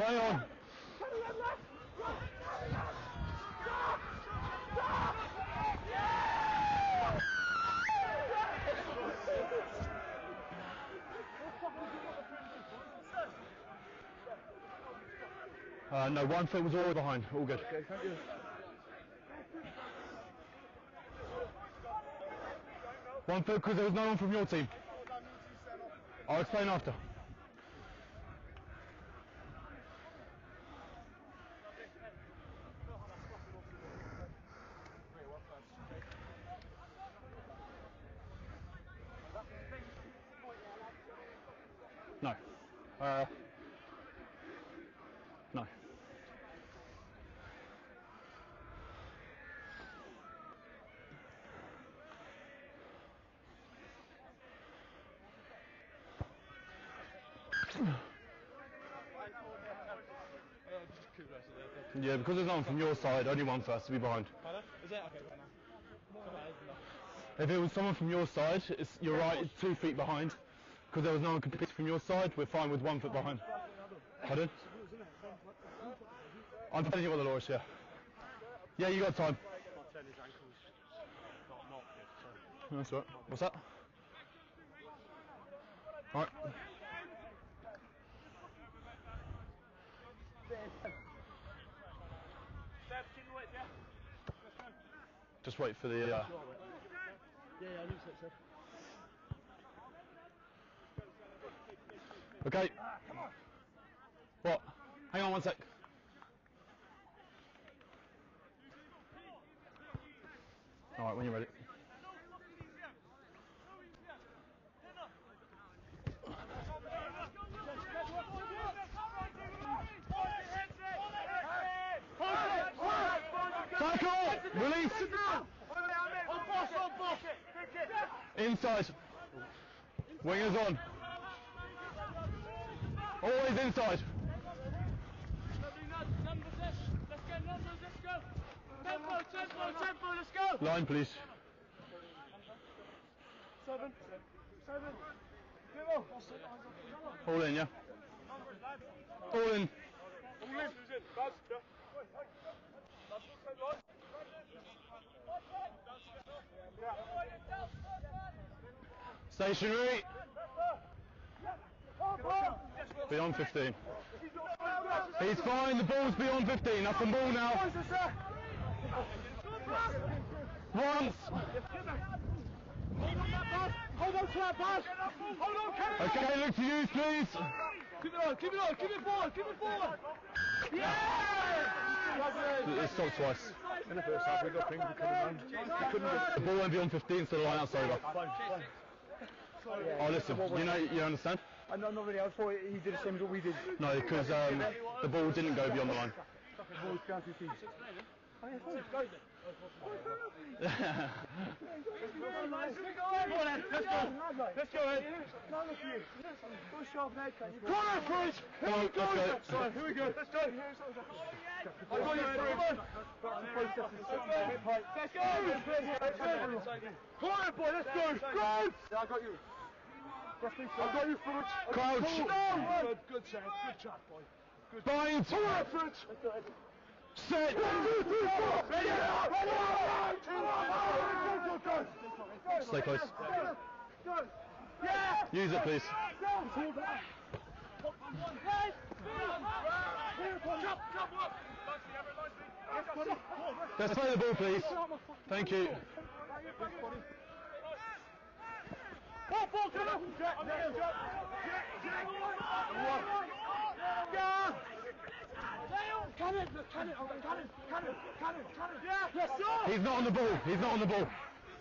Speaker 1: Play on. No, 1 foot was all behind. All good.
Speaker 5: Okay, thank you.
Speaker 1: One foot because there was no one from your team. I'll explain after. No. No. Yeah, because there's no one from your side, only one first to be behind.
Speaker 6: Is it? Okay, right now.
Speaker 1: If it was someone from your side, you're right, it's 2 feet behind. Because there was no one competing from your side, we're fine with 1 foot behind. Pardon? I'm telling you what the law is, yeah. Yeah, you got time. That's right. What's that? Alright. Just wait for the...
Speaker 5: Yeah, I think so, sir.
Speaker 1: Okay. What? Hang on 1 sec. Alright, when you're ready. Tackle! Release! Inside. Wingers on. Always inside.
Speaker 6: Let's get numbers, let's go. Tempo, let's go.
Speaker 1: Line, please.
Speaker 5: 7.
Speaker 1: All in, yeah? All in. Stationary. Beyond 15. He's fine, the ball's beyond 15. Up and ball now. Once.
Speaker 5: Hold on to that pass. Hold on, Kevin.
Speaker 1: Okay, look to use, please.
Speaker 5: Keep it on, keep it forward. Yeah!
Speaker 1: It stopped twice.
Speaker 5: In the first half, we got things coming round.
Speaker 1: The ball went beyond 15, so the line-out's over. Oh, listen, you understand?
Speaker 5: I know, not really. I thought he did the same as what we did.
Speaker 1: No, because the ball didn't go beyond the line.
Speaker 5: Let's go, Ed. Go sharp head, can you? Go on, Fridge!
Speaker 1: Come on, let's go.
Speaker 5: Here we go. Let's go. I got you, Fridge. Let's go. Come on, boy, let's go. Go! Yeah, I got you. I got you, Fridge.
Speaker 1: Crouch.
Speaker 5: Good chance, good chat, boy.
Speaker 1: Bind.
Speaker 5: Come on, Fridge.
Speaker 1: Set.
Speaker 5: 1, 2, 3, 4. Ready up!
Speaker 1: Stay close.
Speaker 5: Yeah!
Speaker 1: Use it, please. Let's play the ball, please. Thank you. He's not on the ball. He's not on the ball.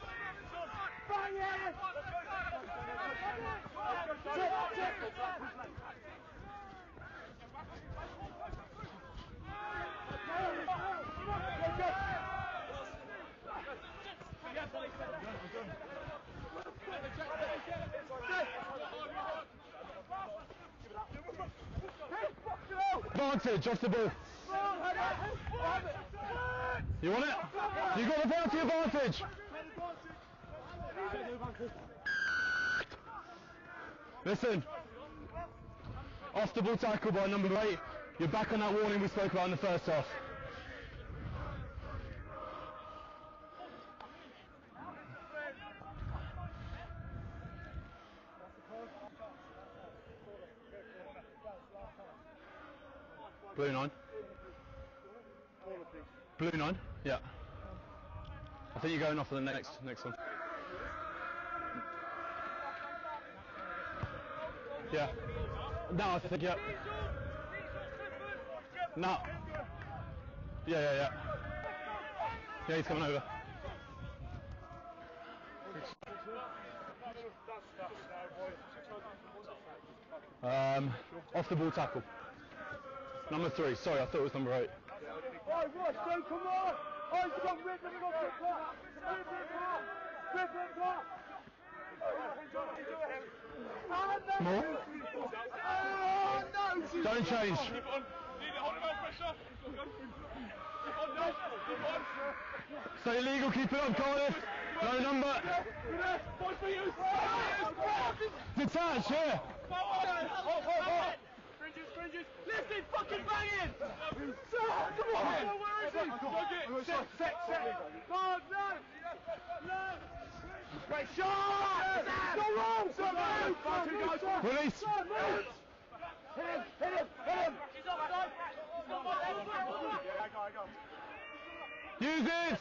Speaker 1: Advantage off the ball. You want it? You got the penalty advantage. Listen. Off the ball tackle by number 8. You're back on that warning we spoke about in the first half. Blue 9. Blue 9? Yeah. I think you're going off for the next one. Yeah. No, I think, yeah. No. Yeah. Yeah, he's coming over. Off the ball tackle. Number 3, sorry, I thought it was number 8.
Speaker 2: Right, Ross, go, come on! Eyes got rhythm, we got to top! Rhythm top!
Speaker 1: More?
Speaker 2: Oh, no!
Speaker 1: Don't change. Stay legal, keep it up, Cardiff. No number. Detach, yeah.
Speaker 2: Fringes! Listen, fucking bang it! Come on! Where is he? Set! God, no! Great shot! Go wrong!
Speaker 1: Release.
Speaker 2: Hit him!
Speaker 6: He's offside.
Speaker 1: Use it.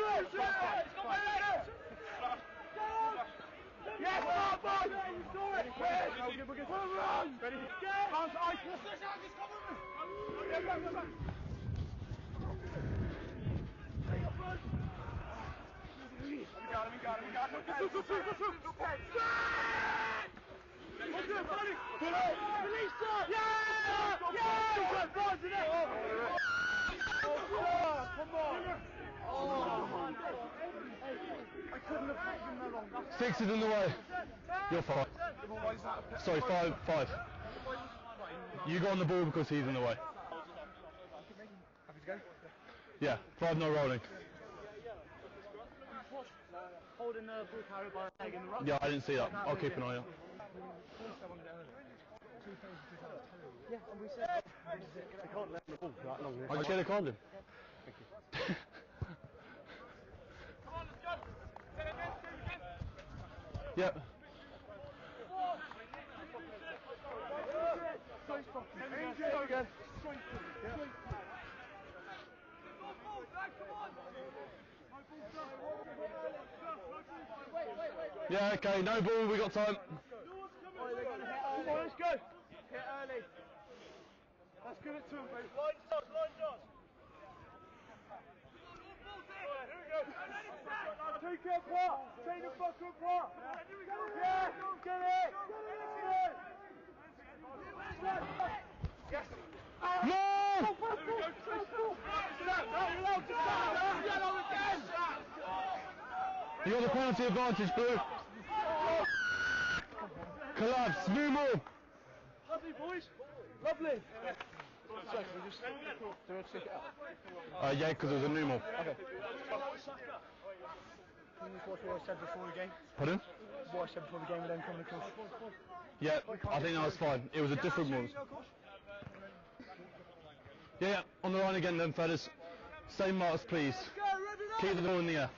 Speaker 2: Yes, boy! You saw it! We're good. Run! Ready? Bounce ice! We got him. Come on! I couldn't have put him that long.
Speaker 1: 6 is in the way. You're 5. Sorry, 5. You go on the ball because he's in the way.
Speaker 2: Happy to go?
Speaker 1: Yeah, 5 no rolling.
Speaker 2: Holding the ball carrier by the leg in the run.
Speaker 1: Yeah, I didn't see that. I'll keep an eye out.
Speaker 2: Yeah, and we said they can't let the ball for that long.
Speaker 1: I just get a card in. Yep.
Speaker 2: Go again.
Speaker 1: Yeah, okay, no ball, we got time.
Speaker 2: Come on, let's go. Hit early. Let's give it to him, baby. Line shots. Take it apart. Take the fucker apart. Yeah, get it. Yes.
Speaker 1: No! You got the penalty advantage, Blue. Collapse, new move.
Speaker 2: Lovely, boys. Lovely. So, can we just do a ticket up?
Speaker 1: Yeah, because it was a new move.
Speaker 2: Okay. Can you just watch what I said before the game?
Speaker 1: Pardon?
Speaker 2: What I said before the game with them coming across?
Speaker 1: Yeah, I think that was fine. It was a different move. Yeah, on the line again then, fellas. Same marks, please. Keep the ball in the air.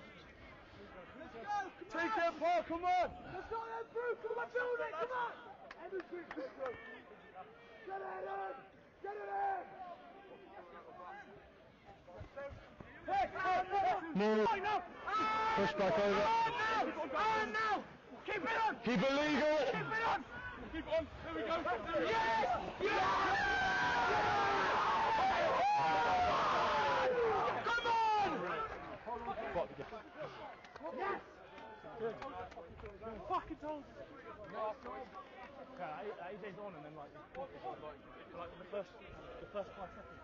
Speaker 2: Take it apart, come on! Let's go then, through! Come on, build it, come on! Everything, through! Get it in! Get it in!
Speaker 1: Move. Push back over.
Speaker 2: On now! Keep it on!
Speaker 1: Keep it legal.
Speaker 2: Keep it on! Keep it on! Here we go! Yes! Yes! Come on! Yes! Fucking told you. AJ's on and then like the first 5 seconds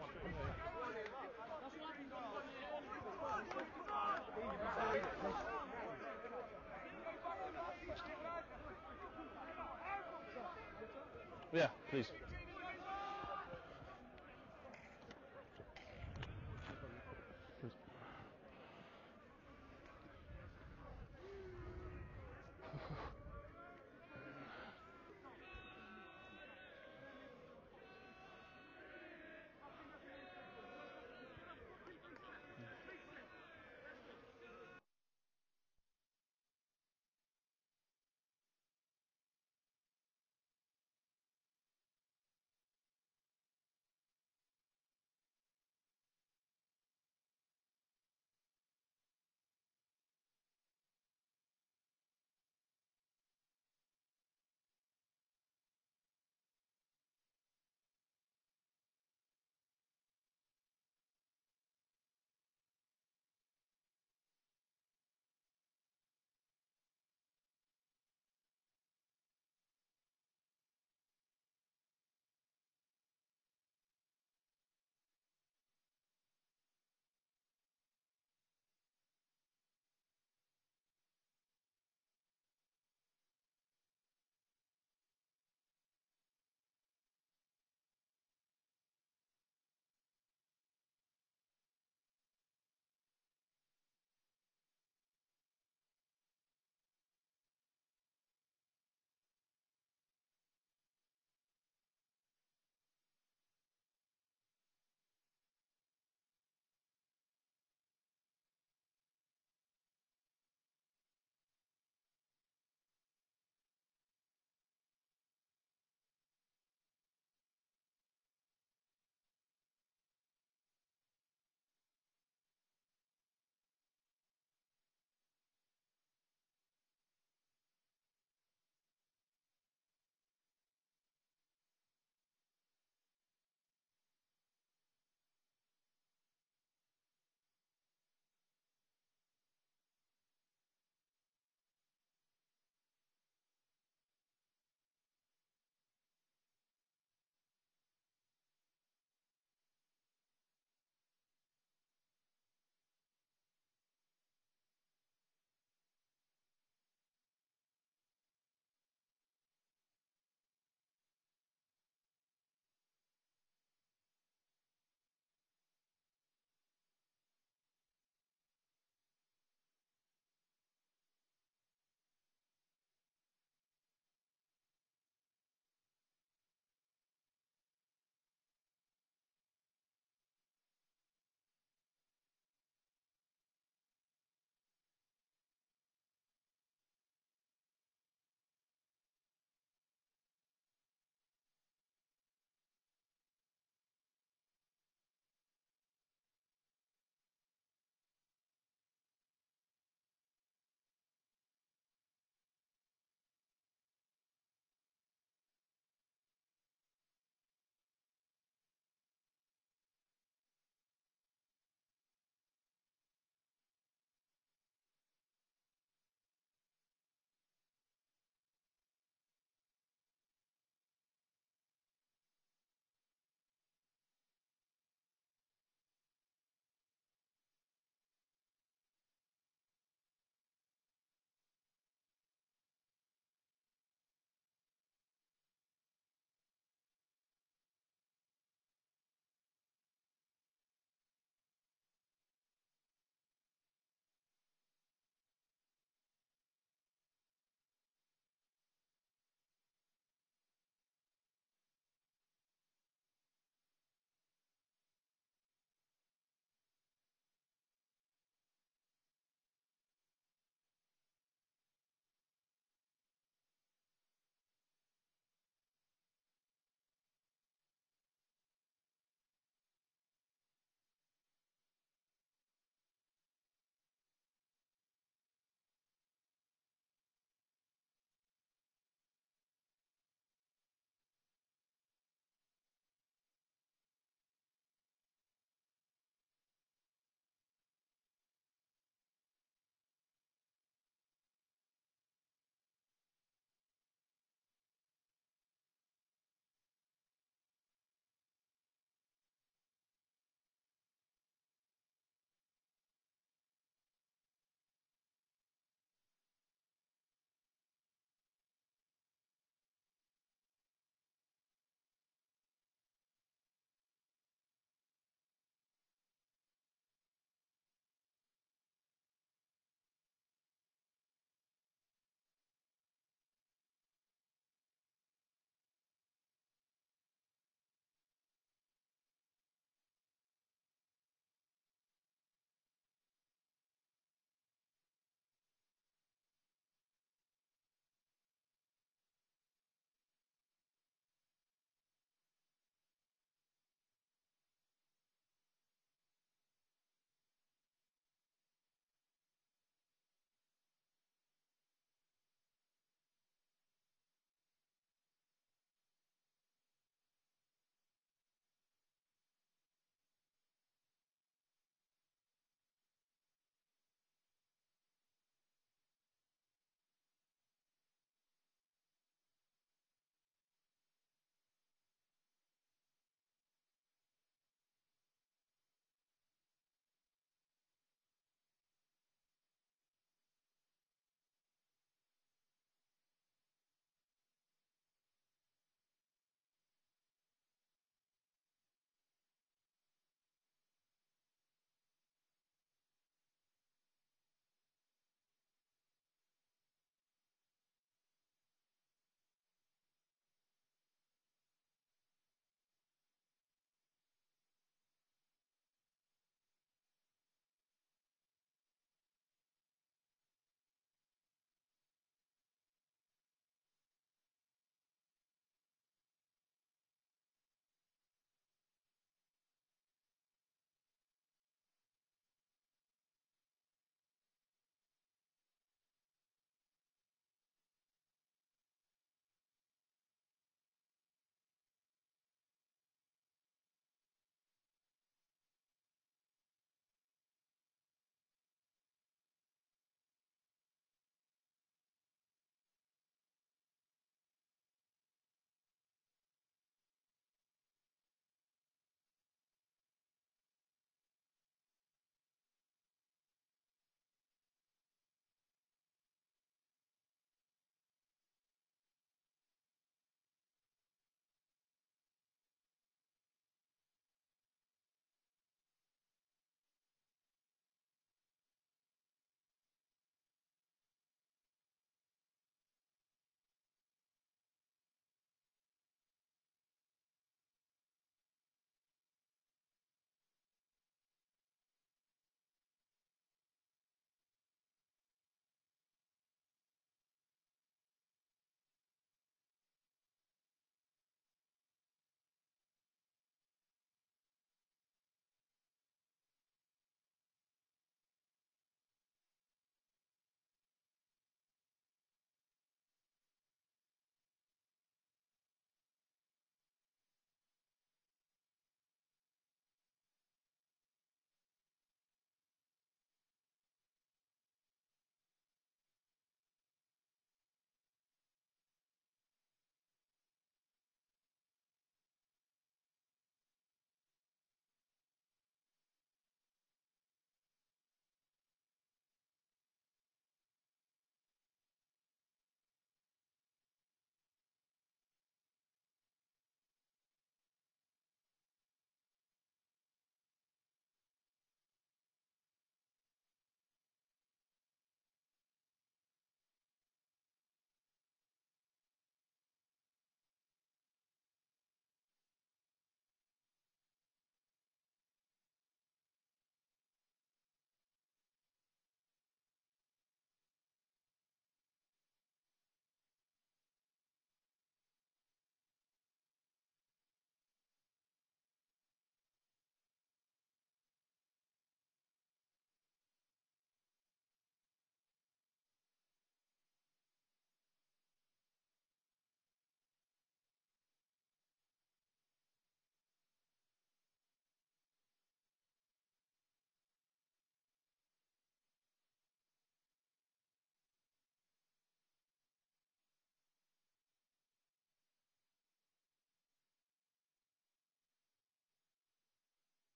Speaker 1: Yeah, please.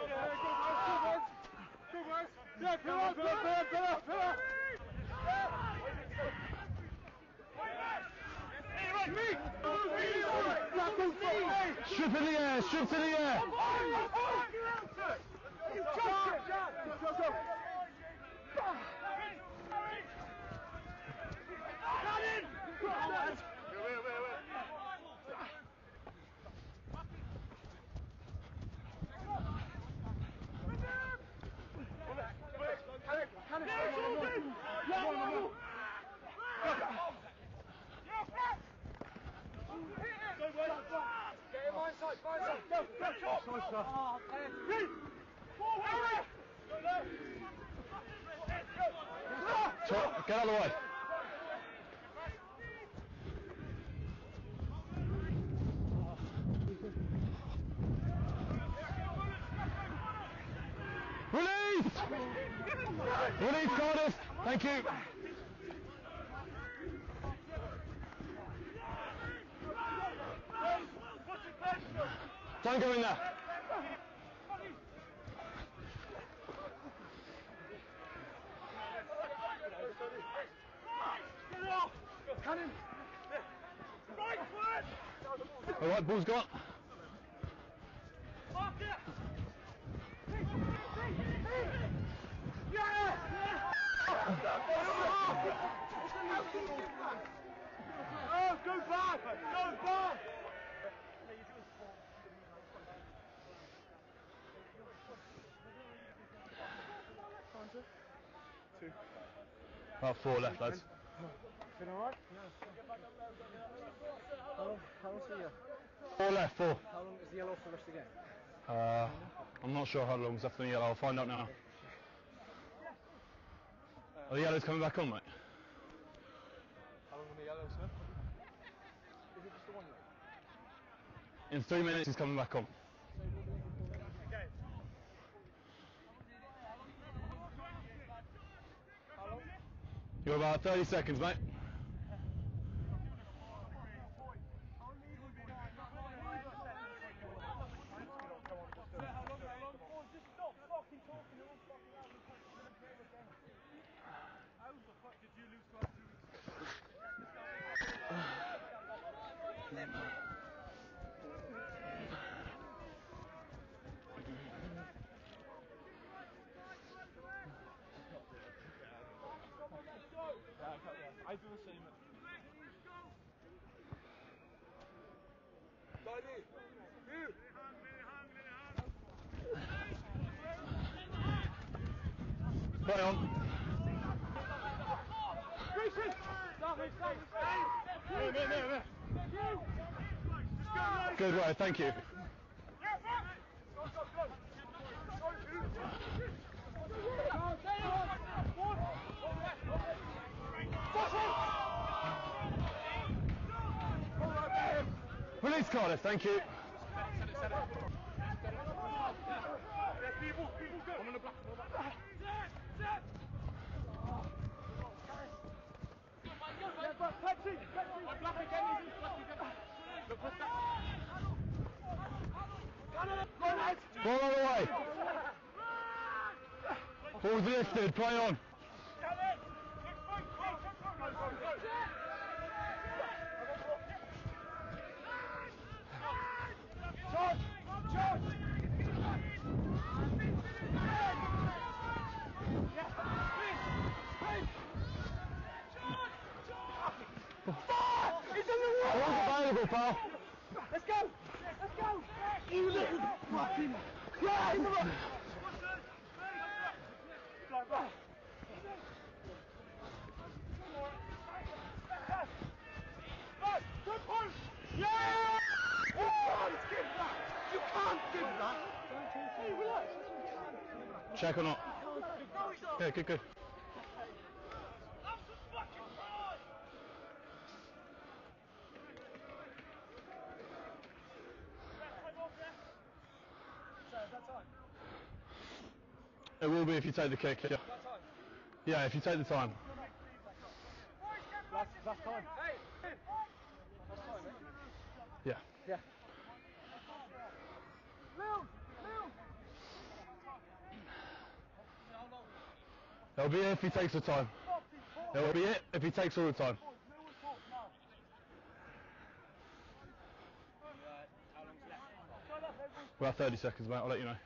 Speaker 5: Yeah, pillar.
Speaker 1: Strip in the air, strip in the air. Get out of the way. Release! Release, Cardiff. Thank you. Don't go in there. All right, ball's gone.
Speaker 5: Oh, go back! Go back!
Speaker 1: About 4 left, lads.
Speaker 5: Been alright? How long's the yellow?
Speaker 1: 4 left, 4.
Speaker 5: How long is the yellow for the rest of the game?
Speaker 1: I'm not sure how long's left in the yellow. I'll find out now. Are the yellows coming back on, mate?
Speaker 5: How long on the yellow, sir? Is it just the one leg?
Speaker 1: In 3 minutes, he's coming back on.
Speaker 5: Okay. How long?
Speaker 1: You're about 30 seconds, mate.
Speaker 5: I do the same.
Speaker 1: Play on. Good work, thank you. Release, Cardiff, thank you. Ball all the way. Ball's lifted, play on. Ball's available, pal.
Speaker 5: Let's go! Let's go! You little fucking... Yeah! Yeah! You can't give that! You can't give that! Hey, relax.
Speaker 1: Check or not? Yeah, good, good. It will be if you take the kick. Yeah, yeah, if you take the time.
Speaker 5: Last time.
Speaker 1: Yeah.
Speaker 5: Yeah.
Speaker 1: It'll be it if he takes the time. It'll be it if he takes all the time. We're at 30 seconds, mate. I'll let you know.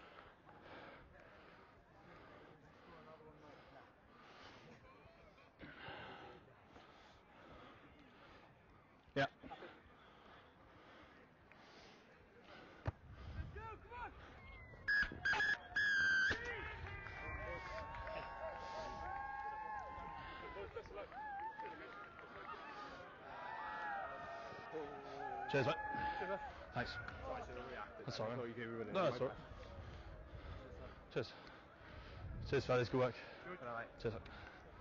Speaker 1: Yeah. Cheers, mate. Thanks. That's alright. No, that's alright. Cheers. Cheers, fellas. Good work. Cheers. Mate.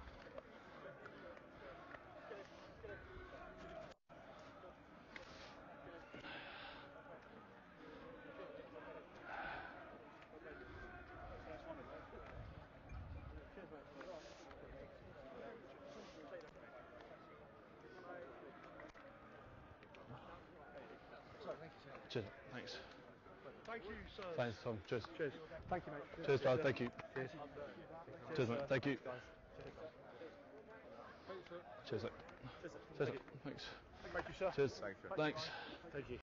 Speaker 1: Cheers. Thanks.
Speaker 5: Thank you, sir.
Speaker 1: Thanks, Tom. Cheers.
Speaker 5: Cheers. Thank you, mate.
Speaker 1: Cheers, guys. Thank you. Cheers, mate. Thank you. Cheers, mate. Cheers, mate. Thanks.
Speaker 5: Thank you, sir.
Speaker 1: Cheers. Thanks.
Speaker 5: Thank you.